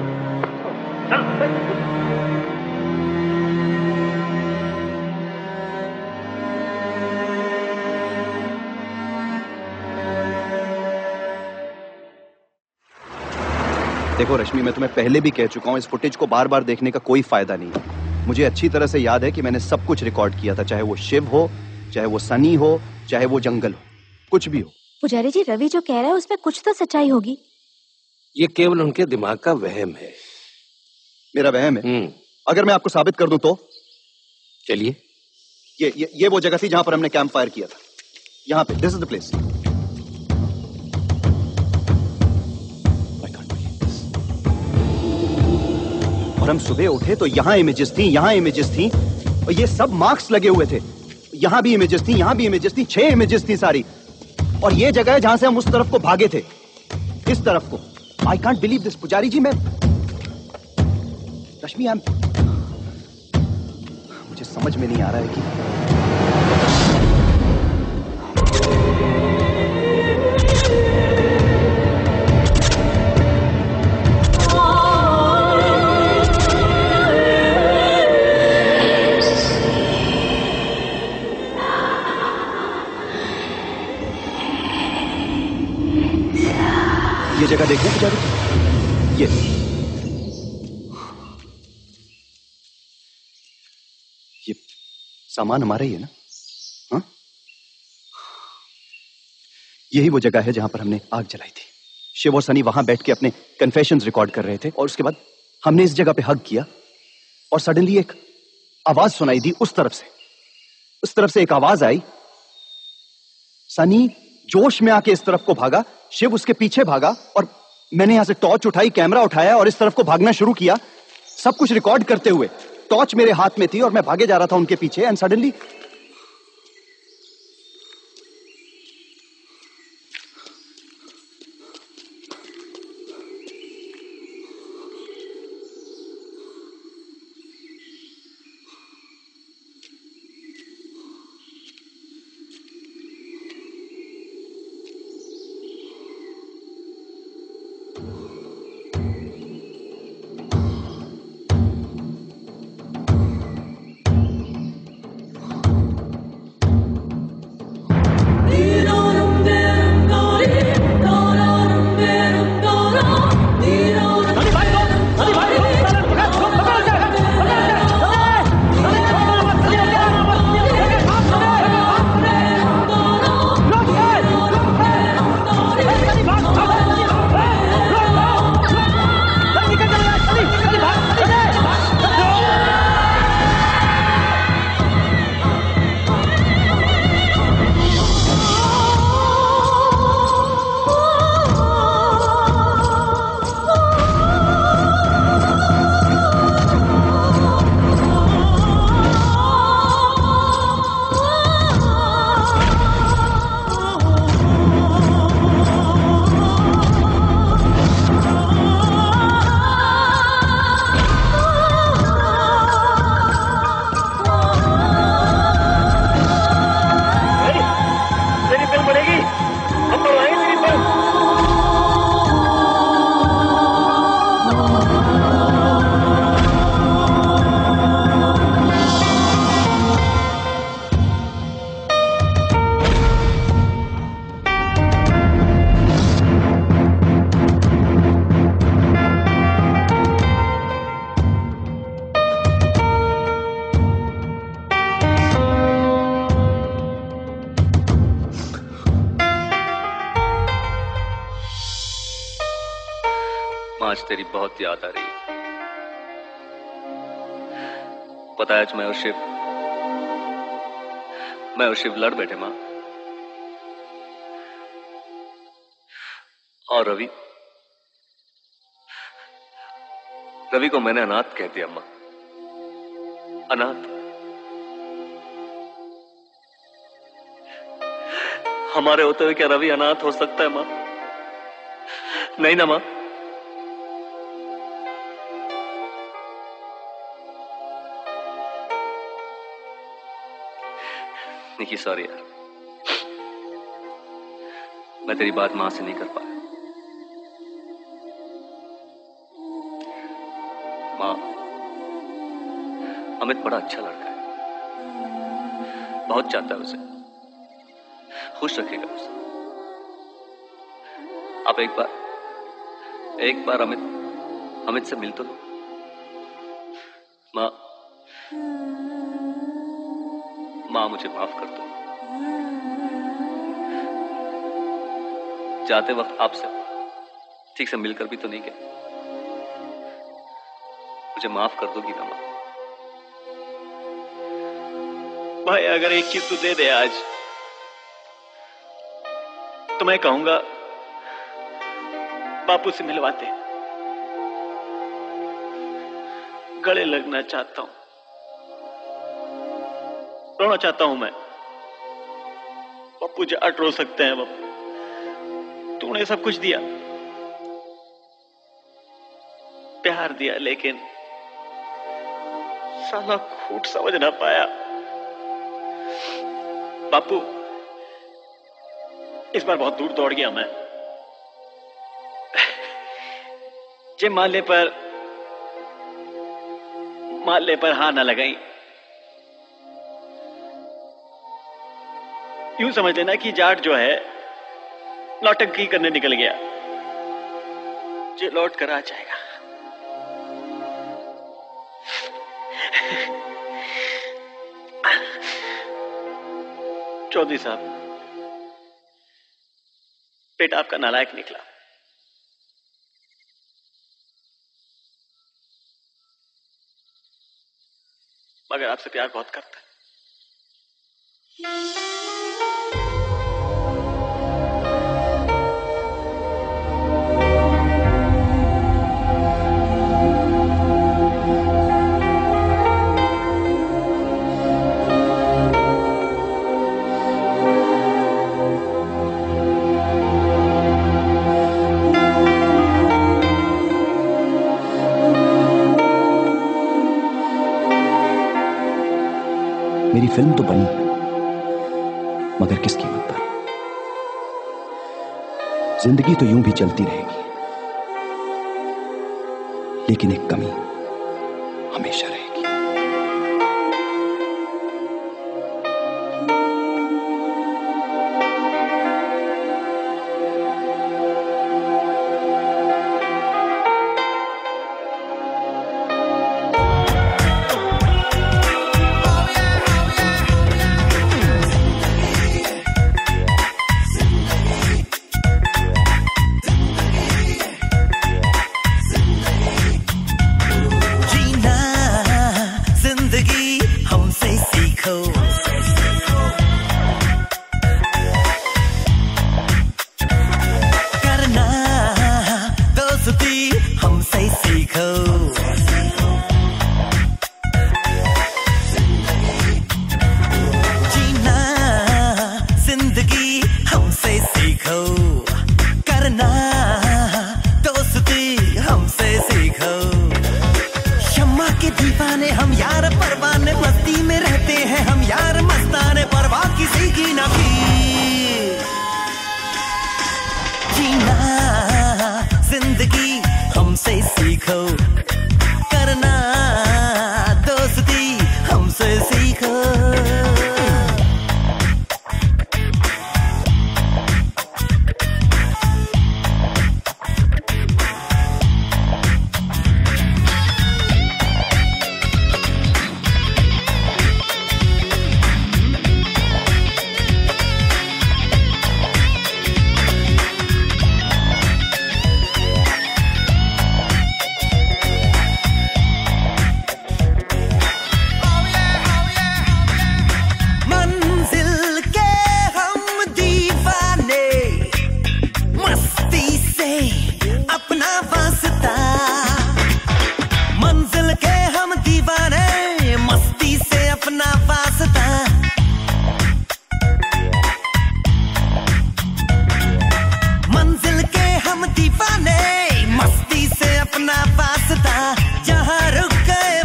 Speaker 3: देखो रश्मि, मैं तुम्हें पहले भी कह चुका हूँ, इस फुटेज को बार बार देखने का कोई फायदा नहीं है। मुझे अच्छी तरह से याद है कि मैंने सब कुछ रिकॉर्ड किया था, चाहे वो शिव हो, चाहे वो सनी हो, चाहे वो जंगल हो, कुछ भी हो।
Speaker 10: पुजारी जी, रवि जो कह रहा है उसमें कुछ तो सच्चाई होगी।
Speaker 5: ये केवल उनके दिमाग का वहम है।
Speaker 3: मेरा वहम है? अगर मैं आपको साबित कर दूं तो?
Speaker 5: चलिए
Speaker 3: ये वो जगह थी जहां पर हमने कैंप फायर किया था। यहाँ पे, दिस इज द प्लेस। और हम सुबह उठे तो यहाँ इमेजेस थी, यहाँ इमेजेस थी, और ये सब मार्क्स लगे हुए थे। यहाँ भी इमेजेस थी, यहाँ भी इमेजेस थी, 6 इमेजेस थी सारी। और ये जगह है जहां से हम उस तरफ को भागे थे, इस तरफ को। आई कांट बिलीव दिस पुजारी जी। मैं रश्मि, मुझे समझ में नहीं आ रहा है कि ये जगह देखने पुजारी जी, ये सामान हमारा ही है ना? हाँ, यही वो जगह है जहां पर हमने आग जलाई थी। शिव और सनी वहां बैठ के अपने कन्फेशंस रिकॉर्ड कर रहे थे, और उसके बाद हमने इस जगह पे हग किया, और सडनली एक आवाज सुनाई दी उस तरफ से। उस तरफ से एक आवाज आई। सनी जोश में आके इस तरफ को भागा, शिव उसके पीछे भागा, और मैंने यहां से टॉर्च उठाई, कैमरा उठाया और इस तरफ को भागना शुरू किया, सब कुछ रिकॉर्ड करते हुए। टॉर्च मेरे हाथ में थी और मैं भागे जा रहा था उनके पीछे, एंड सडनली
Speaker 7: आज तेरी बहुत याद आ रही है। पता है आज मैं और शिव लड़ बैठे माँ। और रवि को मैंने अनाथ कह दिया माँ। अनाथ। हमारे होते हुए क्या रवि अनाथ हो सकता है माँ? नहीं ना माँ। निकी सॉरी यार, मैं तेरी बात मां से नहीं कर पाया। मां, अमित बड़ा अच्छा लड़का है, बहुत चाहता है उसे, खुश रखेगा उसे। आप एक बार अमित से मिल तो लो। मां मुझे माफ कर दो। जाते वक्त आपसे ठीक से मिलकर भी तो नहीं गया। मुझे माफ कर दोगी ना मां?
Speaker 4: भाई अगर एक चीज तू दे दे आज तो मैं कहूंगा बापू से मिलवाते। गले लगना चाहता हूं, रोना चाहता हूं मैं। बापू जाट रो सकते हैं बापू, तूने सब कुछ दिया, प्यार दिया, लेकिन साला खूट समझ ना पाया। बापू इस बार बहुत दूर दौड़ गया मैं। जे माले पर हाथ ना लगाई, यूं समझ लेना कि जाट जो है नौटंकी करने निकल गया, जो लौट कर आ जाएगा। चौधरी साहब, बेटा आपका नालायक निकला। मगर आपसे प्यार बहुत करता है।
Speaker 16: मेरी फिल्म तो बनी, मगर किस कीमत पर? जिंदगी तो यूं भी चलती रहेगी, लेकिन एक कमी हमेशा रहेगी।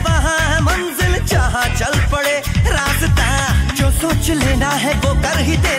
Speaker 17: सोच लेना है वो कर ही दे